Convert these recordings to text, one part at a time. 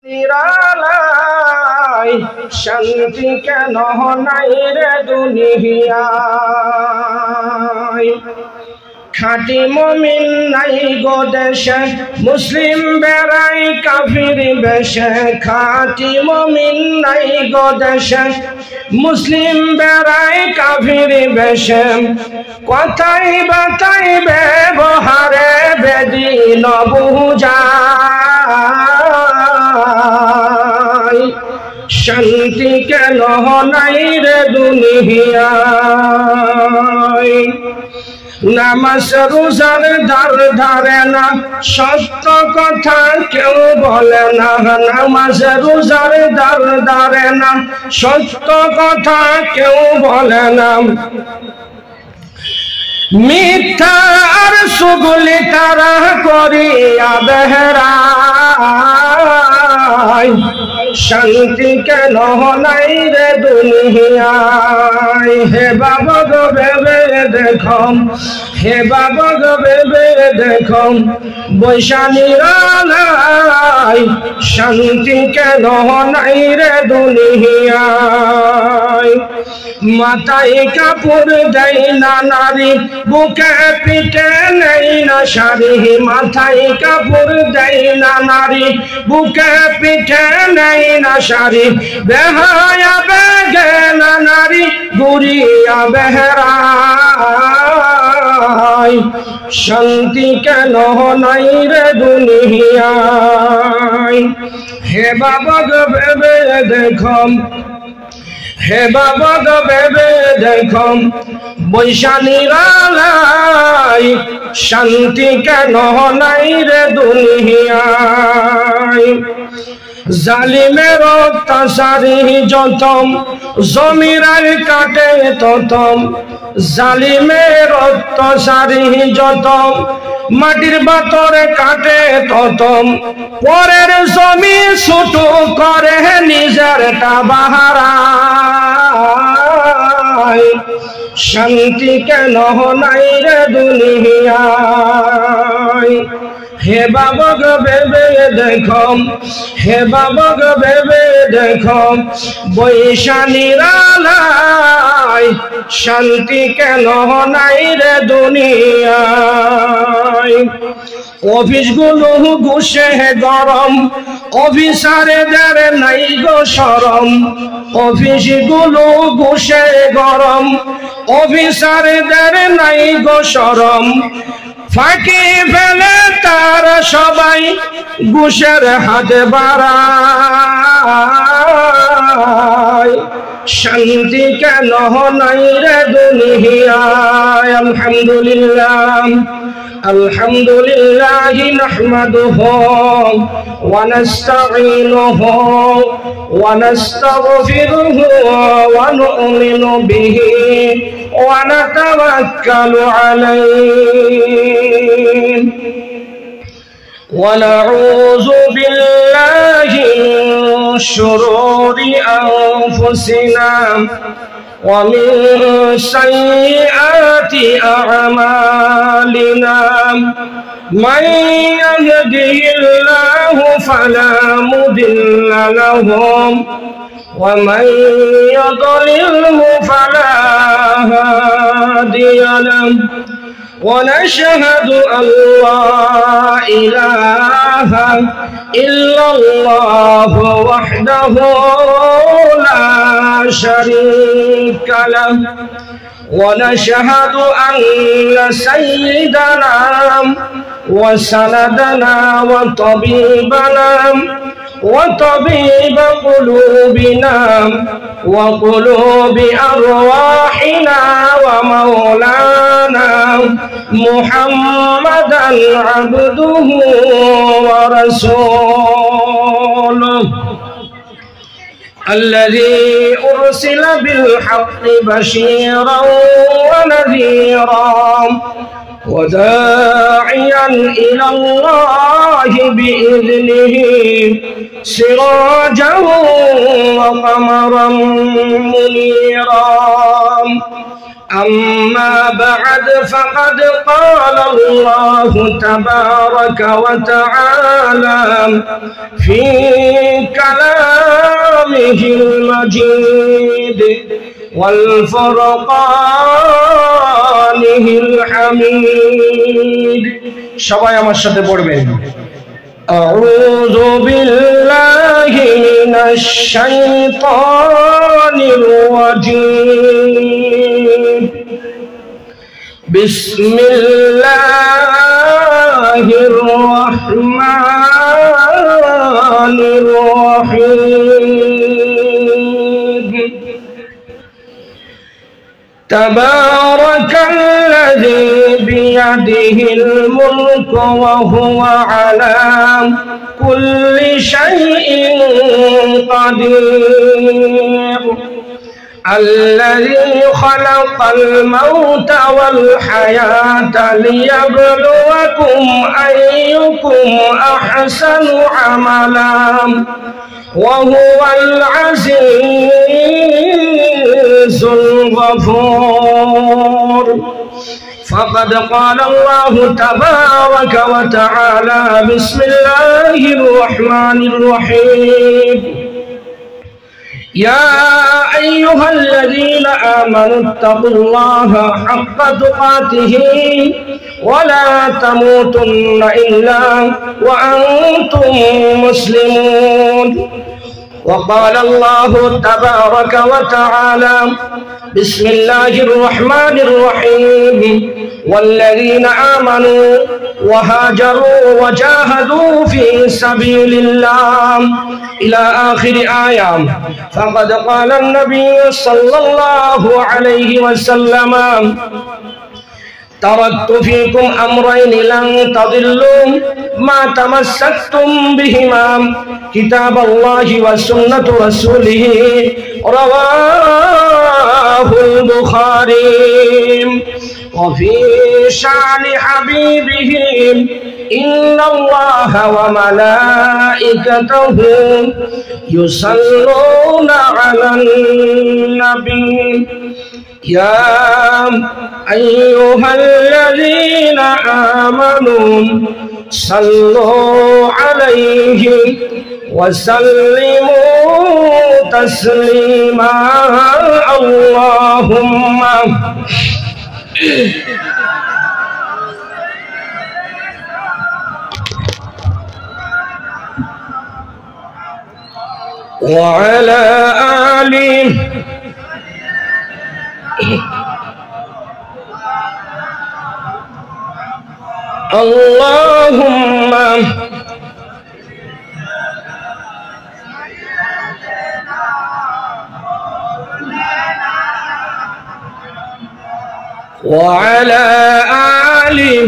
নিরালাই শান্তি কেন নাই রে দুনিয়ায়। খাঁটি মুমিন নাই গো দেশে, মুসলিম বেড়াই কাফির বেশে। খাঁটি মুমিন নাই গো দেশে, মুসলিম বেড়াই কাফির বেশে। কথাই বাতাই ব্যবহারে বেদিন বুঝায় শান্তি কেন নাই রে দুনিয়ায়। নামাজ রোজার ধার ধারে না, সত্য কথা কেউ বলে না। নামাজ রোজার ধার ধারে না, সত্য কথা কেউ বলে না। মিথ্যা আর সুগুলি তারা করিয়া বেহরায় শান্তি কেন নাই রে দুনিয়ায়। হে বাবা গো ভেবে দেখম, হে বাবা গো ভেবে দেখম, বৈশা নিরালাই শান্তি কেন নাই রে দুনিয়ায়। মাথায় কাপড় দেয় না নারী, বুকে পিঠে নেই না শাড়ি। মাথায় কাপড় দেয় না নারী, বুকে পিঠে নেই না শাড়ি। বেহায়া বেগে না নারী, ঘুরিয়া বেহরায় শান্তি কেন নাই রে দুনিয়ায়। হে বাবা গো ভেবে দেখম, হে বাবা গো ভেবে দেখম, বৈশা নিরালাই শান্তি কেন নাই রে দুনিয়ায়। জালিমের অত্যাচারী যতম, জমিরার কাটে ততম। জালিমের অত্যাচারী যতম, মাটির বাতরে কাটে ততম। পরের জমি ছুটু করে নিজেরটা বাহারায় শান্তি কেন নাই রে দুনিয়ায়। হে বাবা গো ভেবে দেখম, হে বাবা গো ভেবে দেখম, বৈশা নিরালাই শান্তি কেন নাই রে দুনিয়ায়। অফিসগুলো ঘুষে গরম, অফিসারদের নাই গো শরম। অফিসগুলো ঘুষে গরম, অফিসারদের নাই গো শরম। ফাঁকি ফেলে তারা সবাই ঘুষের হাতে বাড়ায় শান্তি কেন নাই রে দুনিয়ায়। আলহামদুলিল্লাহ আলহামদুলিল্লাহি নাহমাদুহু ওয়া নাস্তাঈনুহু ওয়া নাস্তাগফিরুহু ওয়া নু'মিনু বিহি ওয়া নাতাওয়াক্কালু আলাইহি ওয়া নাউযু বিল্লাহি মিন শুরুরি আনফুসিনা ومن سيئات أعمالنا من يهده الله فلا مضل له ومن يضلله فلا هادي له ونشهد أن لا إله إلا الله وحده لا شريك له ونشهد أن سيدنا وسندنا وطبيبنا وطبيب قلوبنا وقلوب أرواحنا ومولانا محمدا عبده ورسوله الذي أرسل بالحق بشيرا ونذيرا وداعيا إلى الله بإذنه سراجا وقمرا منيرا أما بعد فقد قال الله تبارك وتعالى في المجيد والفرقانه الحميد সবাই আমার সাথে পড়বেন أعوذ بالله من الشيطان الرجيم بسم الله الرحمن الرحيم تبارك الذي بيده الملك وهو على كل شيء قدير الذي خلق الموت والحياة ليبلوكم أيكم أحسن عملا وهو العزيز الغفور فقد قال الله تبارك وتعالى بسم الله الرحمن الرحيم يا أيها الذين آمنوا اتقوا الله حق تقاته ولا تموتن إلا وأنتم مسلمون وقال الله تبارك وتعالى بسم الله الرحمن الرحيم والذين آمنوا وهاجروا وجاهدوا في سبيل الله إلى آخر آية فقد قال النبي صلى الله عليه وسلم تركت فيكم أمرين لن تضلوا ما تمسكتم بهما كتاب الله وسنة رسوله رواه البخاري وفي شأن حبيبه إن الله وملائكته يصلون على النبي يا أيها الذين آمنوا صلوا عليه وسلموا تسليما اللهم وعلى آله اللهم وعلى آله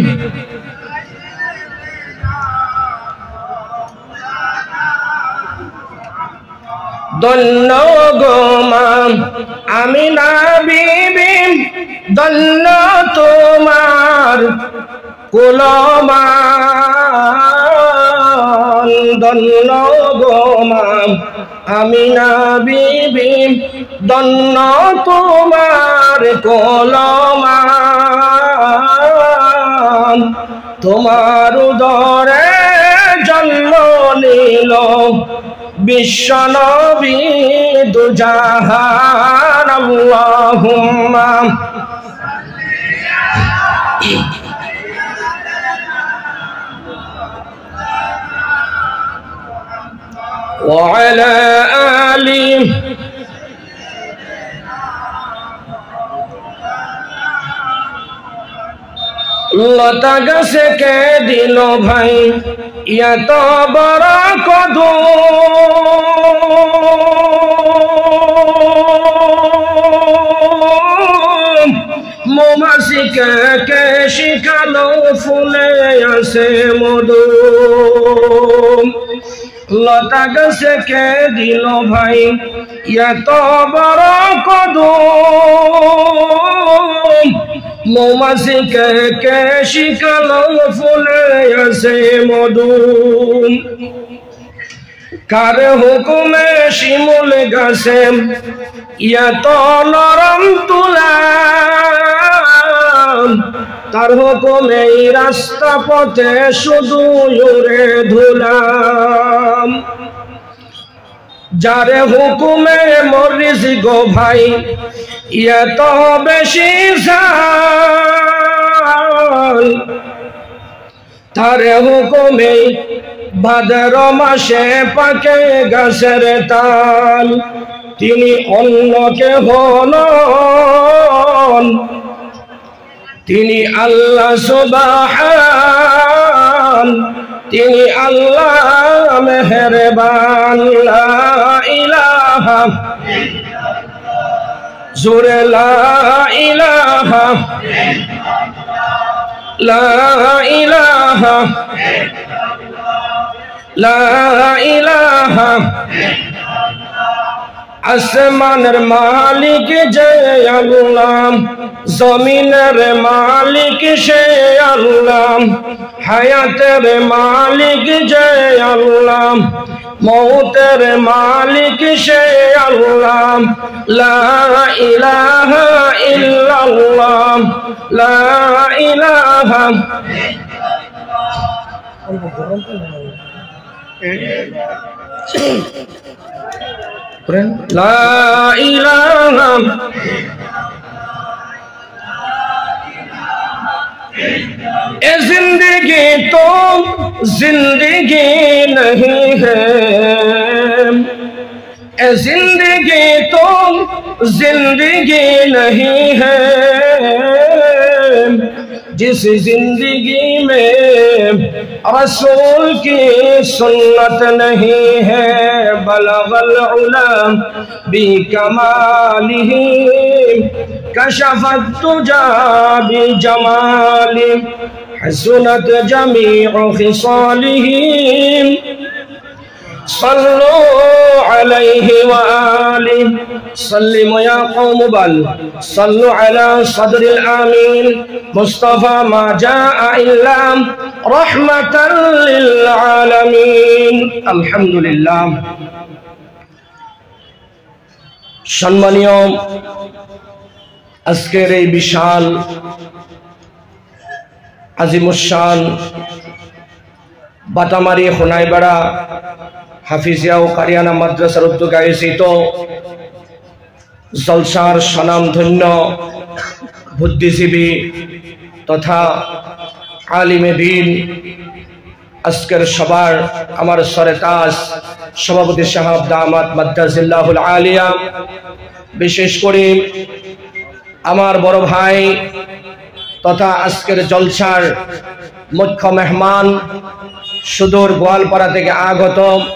দল্লগমা আমিনা বিবি দল্ল তোমার কুলমান দল্লগমা আমিনা বিবি দন্ন তোমার কুলমান তোমার উদরে জন্ম নিল বিশ্বনবী দুজাহান আল্লাহুম্মা وعلى آله লতা গাছে কে দিল ভাই এত বড় কদম মৌমাছিকে কে শিখালো ফুলে আসে মধু লতা গাছে কে দিল ভাই এত বড় কদম মৌমাছিকে কে শিখালো ফুলে আসে মধু কার হুকুমে শিমুল গাছে এত নরম তুলা তার হুকুমে রাস্তা পথে শুধু উড়ে ধুলাম যারে হুকুমে মরিস গো ভাই এত বেশি ঝাল, তারে হুকুমে ভাদ্র মাসে পাকে গাছের তাল। তিনি অন্য কেহ নন, তিনি আল্লাহ সুবহান, তিনি আল্লাহ মেহেরবান। লা ইলাহা জোরে লা ইলাহা, লা ইলাহা, লা ইলাহা। আসমানের মালিক যে আল্লাহ, জমিনের মালিক সে আল্লাহ, হায়াতের মালিক যে আল্লাহ, মৌতের মালিক সে আল্লাহ। লা ইলাহা ইল্লাল্লাহ, লা ইলাহা। লা ইলাহা ए जिंदगी तो जिंदगी नहीं है, ए जिंदगी तो जिंदगी नहीं है, जिस जिंदगी में रसूल की सुन्नत नहीं है। बलगल उला बिकमालिही कशफत तुजा बिजमाली, हसनत जमीउ खिसालिही सल्लु अलैहि व आलिहि। सल्लिमु या कौम बल सल्लु अला सदरिल आमीन मुस्तफा मा जाअ इल्ला रहमतल लिल आलामीन। अल्हम्दुलिल्लाह। सम्मानीय আজকের এই বিশাল আজিমুশান বাটামারি হোনাইবাড়া হাফিজিয়া ও কারিয়ানা মাদ্রাসার উদ্যোগে আয়োজিত জলসার স্বনামধন্য বুদ্ধিজীবী তথা আলিমে দ্বীন আজকের সবার আমার সরেতাজ সভাপতি সাহেব দামাত মাদ্দাজিল্লাহুল আলিয়া, বিশেষ করে আমার বড় ভাই তথা আজকের জলসার মুখ্য মেহমান সুদূর গোয়ালপাড়া থেকে আগত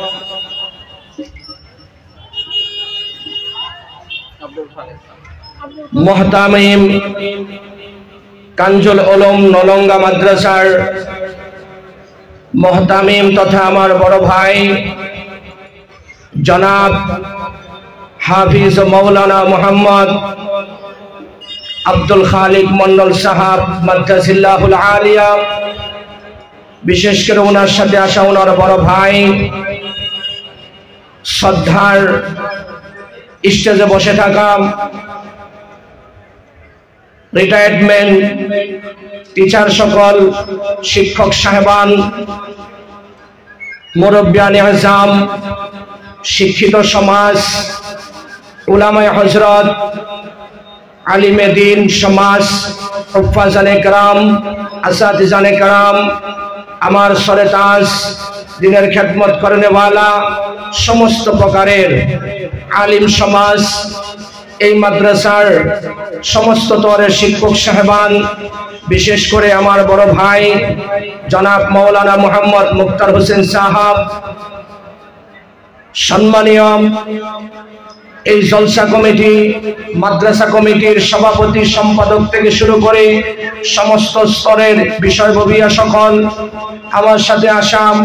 মুহতামিম কাঞ্জুল উলুম নলঙ্গা মাদ্রাসার মুহতামিম তথা আমার বড় ভাই জনাব হাফিজ মৌলানা মোহাম্মদ আব্দুল খালিক মন্ডল সাহাব মাদ্রাজিল্লাহুল আলিয়া, বিশেষ করে ওনার সাথে আসা ওনার বড় ভাই শ্রদ্ধার স্টেজে বসে থাকা রিটায়ারমেন্ট টিচার সকল শিক্ষক সাহেবান, মুরব্বিয়ানে আজম, শিক্ষিত সমাজ, উলামায়ে হযরত, আলিমে দ্বীন সমাজ, হুফাজানে কেরাম, আসাতিজানে কেরাম, আমার সরেতাজ দিনের খেদমত করেনেওয়ালা সমস্ত প্রকারের আলিম সমাজ, এই মাদ্রাসার সমস্ত তরের শিক্ষক সাহেবান, বিশেষ করে আমার বড় ভাই জনাব মৌলানা মোহাম্মদ মুক্তার হোসেন সাহাব, সম্মানীয় এই জলসা কমিটি মাদ্রাসা কমিটির সভাপতি সম্পাদক থেকে শুরু করে সমস্ত স্তরের বিষয়ববীয়া সকল, আমার সাথে আসাম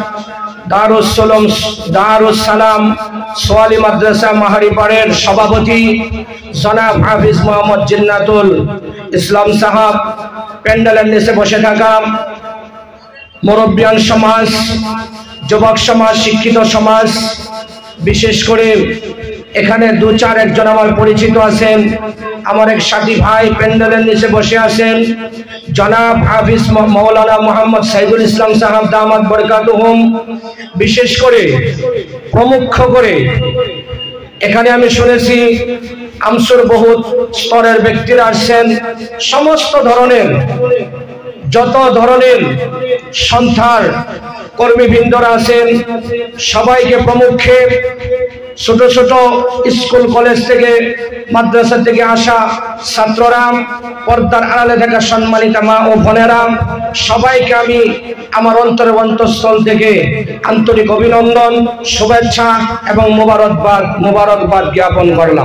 দারুস সালাম সোয়ালি মাদ্রাসা মাহারিপাড়ের সভাপতি জনাব হাফিজ মোহাম্মদ জিন্নাতুল ইসলাম সাহাব, প্যান্ডেলের নিচে বসে থাকা মুরব্বিয়ান সমাজ, যুবক সমাজ, শিক্ষিত সমাজ, বিশেষ করে এখানে দু চার একজন আমার পরিচিত আছেন, আমার এক সাথী ভাই প্যান্ডেলের নিচে বসে আছেন জনাব হাফিজ মৌলানা মোহাম্মদ সাইদুল ইসলাম সাহাব দামাত বরকাতুহুম, বিশেষ করে প্রমুখ করে এখানে আমি শুনেছি আমসুর বহুত স্তরের ব্যক্তিরা আসছেন, সমস্ত ধরনের যত ধরনের সন্থার কর্মীবৃন্দরা আছেন সবাইকে প্রমুখে ছোট ছোট স্কুল কলেজ থেকে মাদ্রাসা থেকে আসা ছাত্ররা, পর্দার আড়ালে থাকা সম্মানিত মা ও বোনেরা, সবাইকে আমি আমার অন্তরের অন্তঃস্থল থেকে আন্তরিক অভিনন্দন, শুভেচ্ছা এবং মোবারকবাদ জ্ঞাপন করলাম।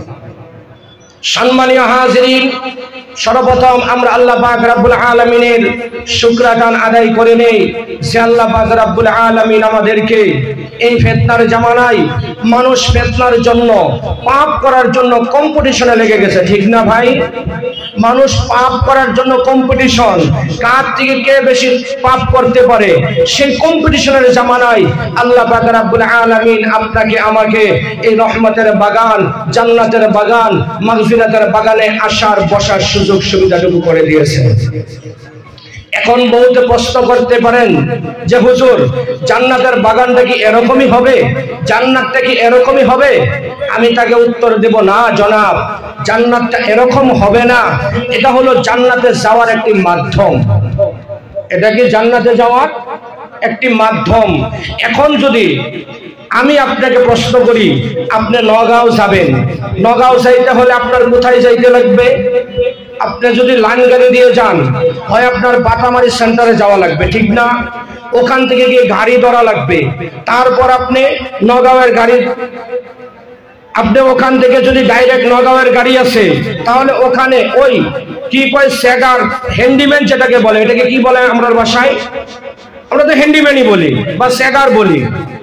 সম্মানীয় হাজিরিন, সর্বপ্রথম আমরা আল্লাহ পাক রব্বুল আলামিনের শুকরাদান আদায় করে নেই যে আল্লাহ পাক রব্বুল আলামিন আমাদেরকে এই ফিতনার জামানায় মানুষ ফিতনার জন্য পাপ করার জন্য কম্পিটিশনে লেগে গেছে, ঠিক না ভাই? মানুষ পাপ করার জন্য কম্পিটিশন, কার থেকে কে বেশি পাপ করতে পারে, সেই কম্পিটিশনের জামানায় আল্লাহ পাক রব্বুল আলামিন আপনাকে আমাকে এই রহমতের বাগান, জান্নাতের বাগান, মাগফিরাতের বাগানে আসার বসার সুযোগ সুবিধাটুকু করে দিয়েছে। এখন বহুত প্রশ্ন করতে পারেন যে হুজুর জান্নাতের বাগানটা কি এরকমই হবে, জান্নাতটা কি এরকমই হবে? আমি তাকে উত্তর দেব, না জনাব, জান্নাতটা এরকম হবে না। এটা হলো জান্নাতে যাওয়ার একটি মাধ্যম। এটা কি জান্নাতে যাওয়ার একটি মাধ্যম। এখন যদি আমি আপনাকে প্রশ্ন করি, আপনি নগাঁও যাবেন, নগাঁও যাইতে হলে আপনার কোথায় যাইতে লাগবে? আপনি যদি লাইন গাড়ি দিয়ে যান, হয় আপনার বাটামারি সেন্টারে যাওয়া লাগবে, ঠিক না? ওখান থেকে গিয়ে গাড়ি ধরা লাগবে, তারপর আপনি নগাঁওয়ের গাড়ি, আপনি ওখান থেকে যদি ডাইরেক্ট নগাঁওয়ের গাড়ি আছে তাহলে ওখানে ওই কি কয় সেগার হ্যান্ডিম্যান যেটাকে বলে, এটাকে কি বলে আমরা ভাষায়? আমরা তো হ্যান্ডিম্যানই বলি বা সেগার বলি।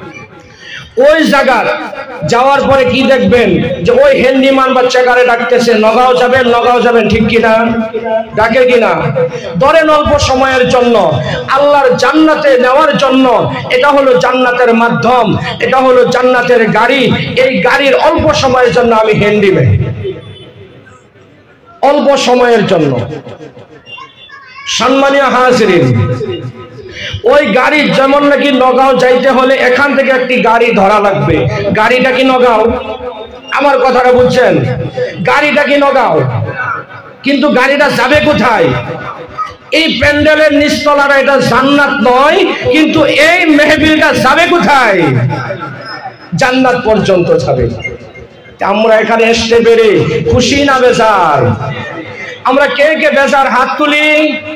ওই জায়গা যাওয়ার পরে কি দেখবেন যে ওই হ্যান্ডিম্যান বা চেকারে ডাকতেছে নগাঁও যাবেন, নগাঁও যাবেন, ঠিক কিনা? ডাকে কিনা? ধরেন অল্প সময়ের জন্য আল্লাহর জান্নাতে নেওয়ার জন্য, এটা হলো জান্নাতের মাধ্যম, এটা হলো জান্নাতের গাড়ি। এই গাড়ির অল্প সময়ের জন্য আমি হ্যান্ডিম্যান, অল্প সময়ের জন্য। সম্মানীয় হাজিরিন, ওই গাড়ি যেমন নাকি নগাঁও যাইতে হলে এখান থেকে একটি গাড়ি ধরা লাগবে। গাড়িটা কি নগাঁও? আমার কথাটা বুঝছেন? গাড়িটা কি নগাঁও, কিন্তু গাড়িটা যাবে কোথায়? এই প্যান্ডেলের নিচতলাটা এটা জান্নাত নয়, কিন্তু এই মেহফিলটা যাবে কোথায়? জান্নাত পর্যন্ত যাবে। আমরা এখানে আসতে পেরে খুশি না বেজার? আমরা কে কে বেজার হাত তুলি?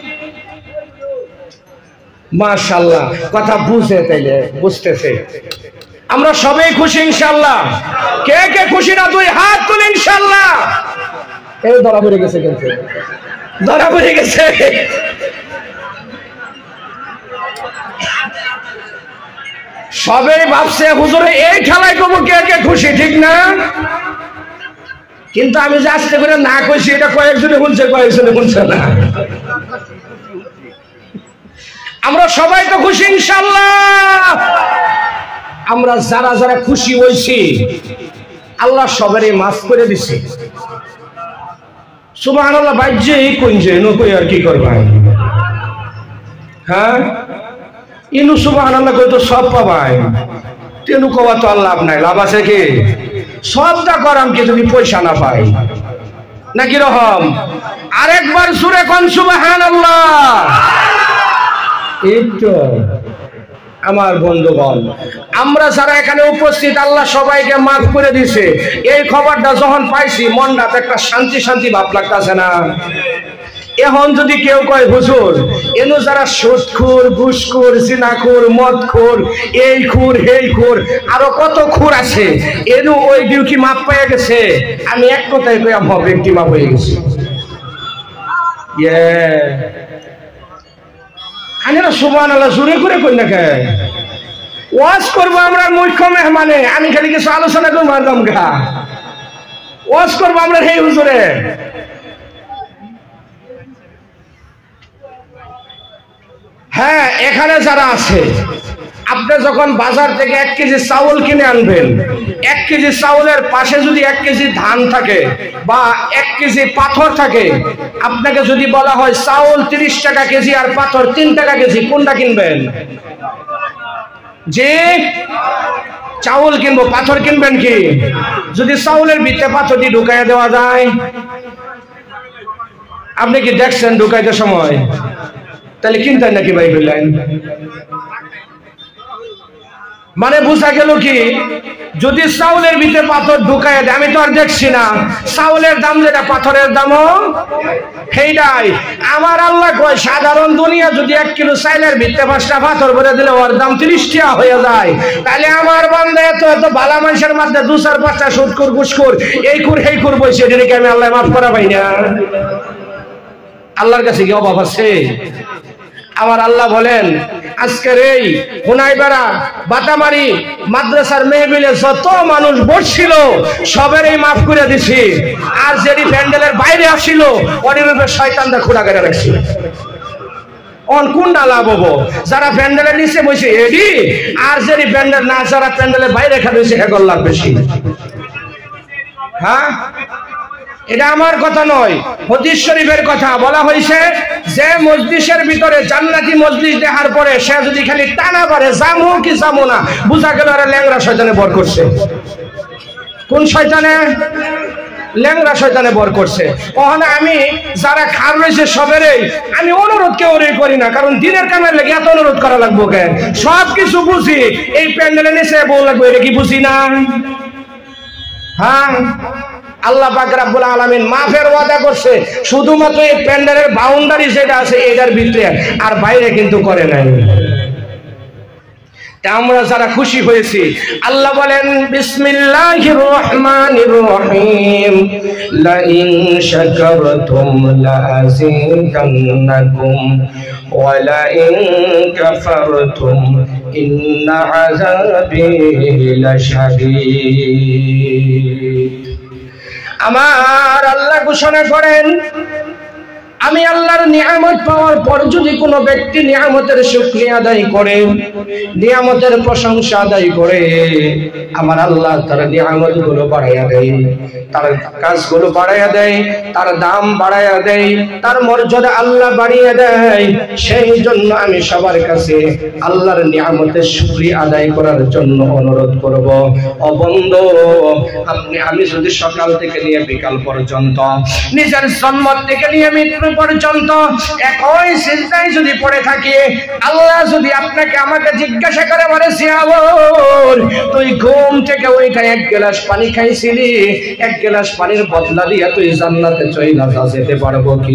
মাশাআল্লাহ, কথা বুঝে তাইলে বুঝতেছে। আমরা সবাই খুশি ইনশাআল্লাহ। কে কে খুশি না তুই হাত তুল ইনশাআল্লাহ। এই ধরা পড়ে গেছে, কিন্তু ধরা পড়ে গেছে। সবাই ভাবছে হুজুরে এই খেলায় কবো কে কে খুশি, ঠিক না? কিন্তু আমি যে আস্তে করে না কইছি এটা কয়েকজনে শুনছে, কয়েকজনে শুনছে না। আমরা সবাই তো খুশি ইনশাআল্লাহ। আমরা যারা যারা খুশি হইছি আল্লাহ সবারই মাফ করে দিছে। সুবহানাল্লাহ। বাইজে কইছে নকই আর কি করবা? হ্যাঁ, ইনু সুবহানাল্লাহ কই তো সব পাবাই, তেনু কওয়া তো লাভ নাই। লাভ আছে কি? সবটা করাম কি যদি পয়সা না পাই, নাকি রকম? আরেকবার সুরে কোন সুবহানাল্লাহ। এই তো আমার বন্ধুগণ, আমরা যারা এখানে উপস্থিত আল্লাহ সবাইকে মাফ করে দিছে। এই খবরটা যখন পাইছি মনটাতে একটা শান্তি শান্তি ভাব লাগতেছে না? এখন যদি কেউ কয় হুজুর এনু যারা সুদখোর, ঘুষখোর, জিনাখোর, মদখোর, এই খুর, হেই খুর, আরো কত খুর আছে, এনু ওই ডিউটি মাপ পেয়ে গেছে, আমি এক কথায় কই আমার ব্যক্তি মাপ হয়ে গেছি। সুবহানাল্লাহ জোরে করে কই না কে? ওয়াজ করবো আমরা মুখ্য মেহমানে, আমি খালি কিছু আলোচনা করবো মারদাম গা। ওয়াজ করবো আমরা হে হুজুরে। হ্যাঁ, এখানে যারা আছে, আপনি যখন বাজার থেকে 1 কেজি চাউল কিনে আনবেন, 1 কেজি চাউলের পাশে যদি 1 কেজি ধান থাকে বা 1 কেজি পাথর থাকে, আপনাকে যদি বলা হয় চাউল 30 টাকা কেজি আর পাথর 3 টাকা কেজি, কোনটা কিনবেন? জি, চাউল কিনবো, পাথর কিনবেন কি? যদি চাউলের ভিতরে পাথর দিয়ে ঢুকাইয়া দেওয়া যায়, আপনি কি দেখছেন ঢুকাইতে সময়? তাহলে কিনতেন নাকি ভাই বললেন? মানে বোঝা গেল কি, যদি চাউলের ভিতরে পাথর ঢুকাই দেয়, আমি তো আর দেখছি না, চাউলের দাম যেটা পাথরের দামও সেইটাই। আমার আল্লাহ কয় সাধারণ দুনিয়া যদি 1 কিলো চাইলের ভিতরে 5টা পাথর ভরে দিলে ওর দাম 30 টাকা হয়ে যায়, তাহলে আমার বান্দা এত এত ভালো মানুষের মধ্যে 2-4-5টা সুদখোর ঘুষখোর এই কুর সেই কুর বইছে, এটাকে আমি আল্লাহ মাফ করা পাই না? আল্লাহর কাছে কি অভাব আছে? আমার আল্লাহ বলেন আজকের এই হুনাইবাড়া বাতামারি মাদ্রাসার মেহবিলে যত মানুষ বসছিল সবেরই মাফ করে দিছি, আর যেটি প্যান্ডেলের বাইরে আসছিল ওদের উপরে শয়তানরা খোঁড়া করে রাখছিল। অন কোনটা লাভ হবো? যারা প্যান্ডেলের নিচে বসে এডি, আর যেটি প্যান্ডেল না, যারা প্যান্ডেলের বাইরে খেলেছে এগোর লাভ বেশি। হ্যাঁ, এটা আমার কথা নয়, হাদিস শরীফের কথা। বলা হয়েছে যে মজলিসের ভিতরে জান্নাতি মজলিস দেখার পরে সে যদি খালি টানা পারে জামু কি জামু না, বুঝা গেল আর ল্যাংড়া শয়তানে বর করছে। কোন শয়তানে? ল্যাংড়া শয়তানে বর করছে। ওখানে আমি যারা খার রয়েছে সবেরই আমি অনুরোধ কেউ করি না, কারণ দিনের কামের লেগে এত অনুরোধ করা লাগবো কেন? সব কিছু বুঝি, এই প্যান্ডেলে নিচে বউ লাগবে এটা কি বুঝি না? হ্যাঁ, আল্লাহ পাক রব্বুল আলামিন মাফের ওয়াদা করছে শুধুমাত্র এই প্যান্ডেলের বাউন্ডারি যেটা আছে এটার ভিতরে, আর বাইরে কিন্তু করে নাই। আমরা যারা খুশি হয়েছি, আল্লাহ বলেন বিসমিল্লাহির রহমানির রহিম, লা ইন শাকারতুম লা আযীদান্নাকুম ওয়া লা ইন কাফারতুম ইন্না আযাবি লাশাদীদ। আমার আল্লাহ ঘোষণা করেন, আমি আল্লাহর নিয়ামত পাওয়ার পর যদি কোনো ব্যক্তি নিয়ামতের শুকরিয়া আদায় করে, নিয়ামতের প্রশংসা আদায় করে, আমার আল্লাহ তার নিয়ামতগুলো বাড়াইয়া দেয়, তার কাজগুলো বাড়াইয়া দেয়, তার দাম বাড়াইয়া দেয়, তার মর্যাদা আল্লাহ বাড়িয়ে দেয়। সেই জন্য আমি সবার কাছে আল্লাহর নিয়ামতের শুকরিয়া আদায় করার জন্য অনুরোধ করব। ও বন্ধু, আমি যদি সকাল থেকে নিয়ে বিকাল পর্যন্ত, নিজের জন্ম থেকে নিয়ে মৃত্যু পর্যন্ত একই চিন্তায় যদি পড়ে থাকি, আল্লাহ যদি আপনাকে আমাকে জিজ্ঞাসা করে বলে সিয়াবর তুই ঘুম থেকে ওইটা 1 গ্লাস পানি খাইছিলি, 1 গ্লাস পানির বদলা দিয়া তুই জান্নাতে চইলা যেতে পারবো কি?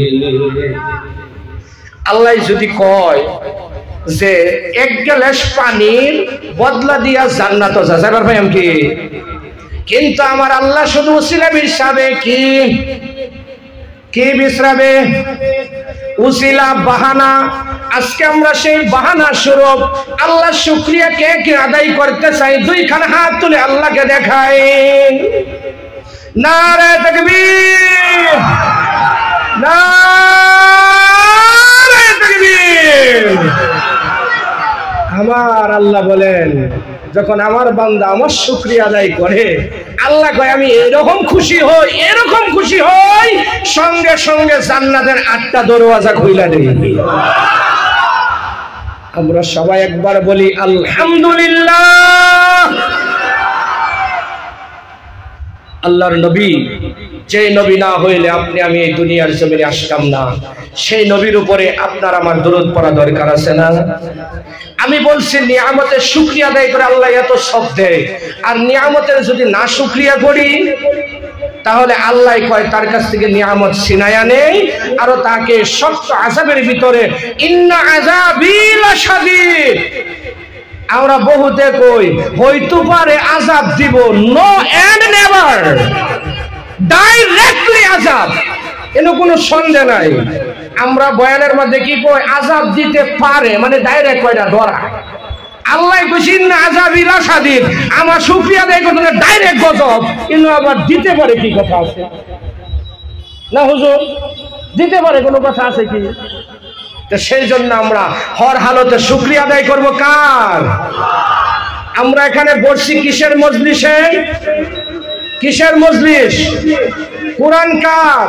আল্লাহ যদি কয় যে 1 গ্লাস পানির বদলা দিয়া জান্নাতে যাবার ভাই আমি কি? কিন্তু আমার আল্লাহ শুধু উসিলা বিছাবে কি? কি বিছরাবে? উসিলা, বাহানা। আজকে আমরা সেই বাহানা স্বরূপ আল্লাহ শুকরিয়া কে কে আদায় করতে চাই, 2খানা হাত তুলে আল্লাহকে দেখাই। নারে তাকবীর, নারে তাকবীর। আমার আল্লাহ বলেন যখন আমার বান্দা আমার শুকরিয়া আদায় করে, আল্লাহ কয় আমি এরকম খুশি হই, এরকম খুশি হই, সঙ্গে সঙ্গে জান্নাতের 8টা দরওয়াজা খুইলা দেই। আমরা সবাই একবার বলি আলহামদুলিল্লাহ। আল্লাহর নবী, যে নবী না হইলে আপনি আমি এই দুনিয়ার জমিনে আসতাম না, সেই নবীর উপরে আপনার আমার দরুদ পড়া দরকার আছে না? আমি বলছি নিয়ামতের শুকরিয়া আদায় করে আল্লাহ এত সব দেয়, আর নিয়ামতের যদি না শুকরিয়া করি তাহলে আল্লাহ কয় তার কাছ থেকে নিয়ামত ছিনায়া নেই, আর তাকে শক্ত আযাবের ভিতরে ইন্না আযাবি লাশাদীদ। আমরা বহুতে কই হইতে পারে আযাব দিব, নো এন্ড নেভার, ডাইরেক্টলি আযাব, এর কোনো সন্দেহ নাই। আমরা বয়ানের মধ্যে কি কই? আযাব দিতে পারে, মানে ডাইরেক্ট কয়টা ধরা। আল্লাহ কইছেন না আযাবি লাশাদীদ, আমার শুকরিয়া দেয় কত না ডাইরেক্ট গজব, কিন্তু আবার দিতে পারে কি কথা আছে না হুজুর? দিতে পারে কোনো কথা আছে কি? তো সেই জন্য আমরা হর হালতে শুকরিয়া আদায় করব কার? আমরা এখানে বসছি কিসের মজলিসে? কিসের মজলিস? কোরআন কার?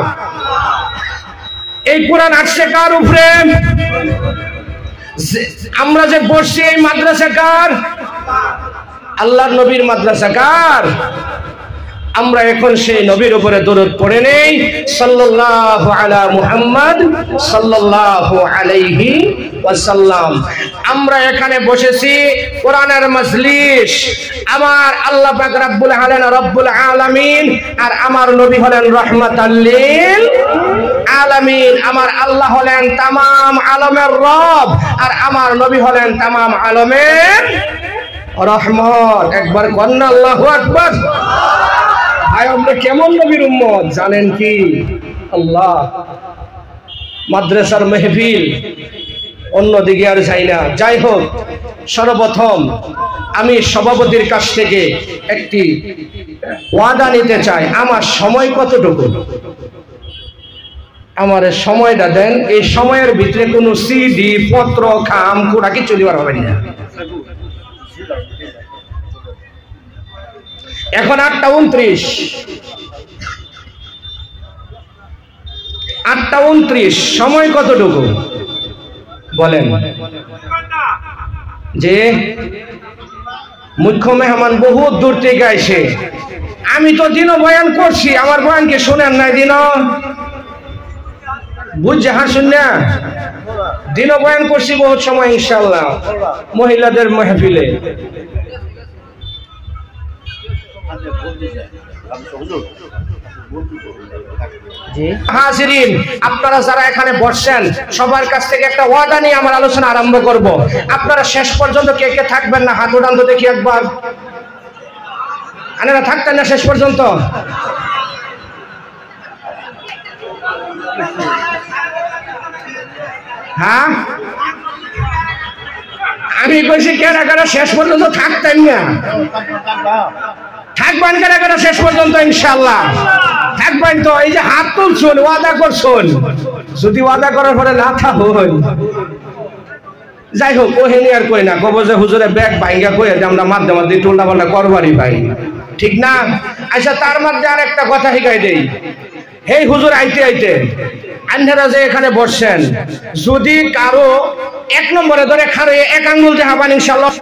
এই কোরআন আসছে কার উপরে? আমরা যে বসছি এই মাদ্রাসা কার? আল্লাহর নবীর মাদ্রাসা কার? আমরা এখন সেই নবীর উপরে দরুদ পড়ে নেই, সাল্লাল্লাহু আলা মুহাম্মদ সাল্লাল্লাহু আলাইহি ওয়াসাল্লাম। আমরা এখানে বসেছি কোরআনের মজলিস। আমার আল্লাহ পাক রব্বুল আলামিন আর আমার নবী হলেন রাহমাতাল লিল আলামিন। আমার আল্লাহ হলেন তামাম আলমের রব, আর আমার নবী হলেন তামাম আলমের রহমত। একবার কন্যা আল্লাহু আকবার। আমরা কেমন নবীর উম্মত জানেন কি? আল্লাহ, মাদ্রাসার মেহফিল, অন্যদিকে আর যাই না। যাই হোক, সর্বপ্রথম আমি সভাপতির কাছ থেকে একটি ওয়াদা নিতে চাই। আমার সময় কতটুকু, আমার সময়টা দেন। এই সময়ের ভিতরে কোনো সিডি পত্র খাম কোড়া কি চলিবার হবে না। এখন 8:29, 8:29, সময় কতটুকু বলেন? যে মুখ্য মেহমান বহুত দূর থেকে আইসে। আমি তো দিনও বয়ান করছি, আমার বয়ানকে শোনেন নাই? দিনও বুঝছে হাসুন না, দিনও বয়ান করছি বহুত সময় ইনশাআল্লাহ মহিলাদের মাহফিলে। হাজিরিন, আপনারা যারা এখানে বসছেন সবার কাছ থেকে একটা ওয়াদা নিয়ে আমার আলোচনা আরম্ভ করব। আপনারা শেষ পর্যন্ত কে কে থাকবেন না? হাত উঠান তো দেখি একবার। আপনারা থাকতেন না শেষ পর্যন্ত? হ্যাঁ, আমি কইছি কেনা কেনা শেষ পর্যন্ত থাকতেন না? থাকবেন কেনা কেনা শেষ পর্যন্ত ইনশাআল্লাহ থাকবেন তো? এই যে হাত তুলছুন, ওয়াদা করছুন, যদি ওয়াদা করার পরে না থাকুন, যাই হোক ওহেনি আর কই না, কব যে হুজুরে ব্যাগ ভাঙ্গা কই আমরা মাধ্যমে মধ্যে টোল্টা পাল্টা করবারই ভাই, ঠিক না? আচ্ছা, তার মধ্যে আর একটা কথা শিখাই দেই। হেই হুজুর, আইতে আইতে আন্ধারা যে এখানে বসছেন, যদি কারো 1 নম্বরে ধরে খারে 1 আঙ্গুল দেখাবেন ইনশাআল্লাহ।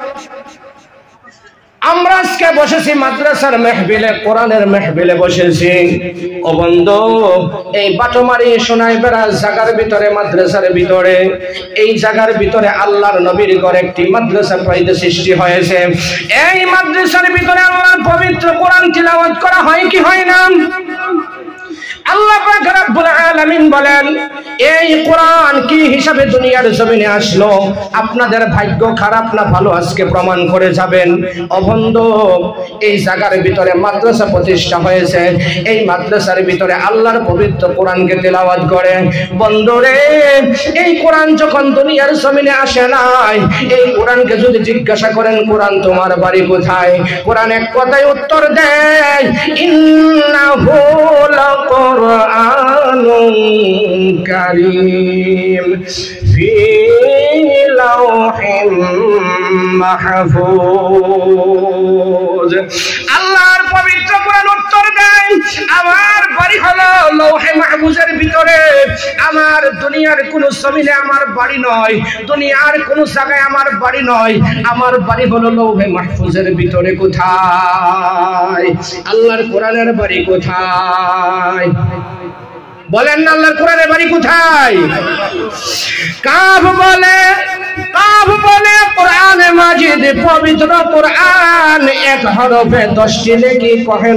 আমরা আজকে বসেছি মাদ্রাসার মেহফিলে, কোরআনের মেহফিলে বসেছি। ও বন্ধু, এই বাটোমারি সোনাইবেড়া জায়গার ভিতরে, মাদ্রাসার ভিতরে, এই জায়গার ভিতরে আল্লাহর নবীর ঘরে একটি মাদ্রাসা পয়দা সৃষ্টি হয়েছে। এই মাদ্রাসার ভিতরে আল্লাহর পবিত্র কোরআন তিলাওয়াত করা হয় কি হয় না? আল্লাহ পাক রব্বুল আলামিন বলেন, এই কোরআন কি হিসাবে দুনিয়ার জমিনে আসলো? আপনাদের ভাগ্য খারাপ না ভালো আজকে প্রমাণ করে যাবেন। অবন্ধ, এই জায়গার ভিতরে মাদ্রাসা প্রতিষ্ঠা হয়েছে। এই মাদ্রাসার ভিতরে আল্লাহর পবিত্র কোরআনকে তেলাওয়াত করে। বন্ধুরে, এই কোরআন যখন দুনিয়ার জমিনে আসে নাই, এই কোরআনকে যদি জিজ্ঞাসা করেন কোরআন তোমার বাড়ি কোথায়, কোরআন এক কথায় উত্তর দেয়, ইন্নাহু লাকুরআনুন কারীম ফি লাওহিম মাহফুজ। আল্লাহর পবিত্র কোরআন উত্তর দেয়, আমার বাড়ি হলো লৌহে মাহফুজের ভিতরে। আমার দুনিয়ার কোন জমিনে আমার বাড়ি নয়, দুনিয়ার কোন জায়গায় আমার বাড়ি নয়, আমার বাড়ি হলো লৌহে মাহফুজের ভিতরে। কোথায়? আল্লাহর কোরআনের বাড়ি কোথায়? বলেন না, আল্লাহর কোরআনের বাড়ি কোথায়? কাফ বলে, কাফ বলে কোরআনে মাজিদ পবিত্র কোরআন, 1 হরফে 10টি নেকি কহেন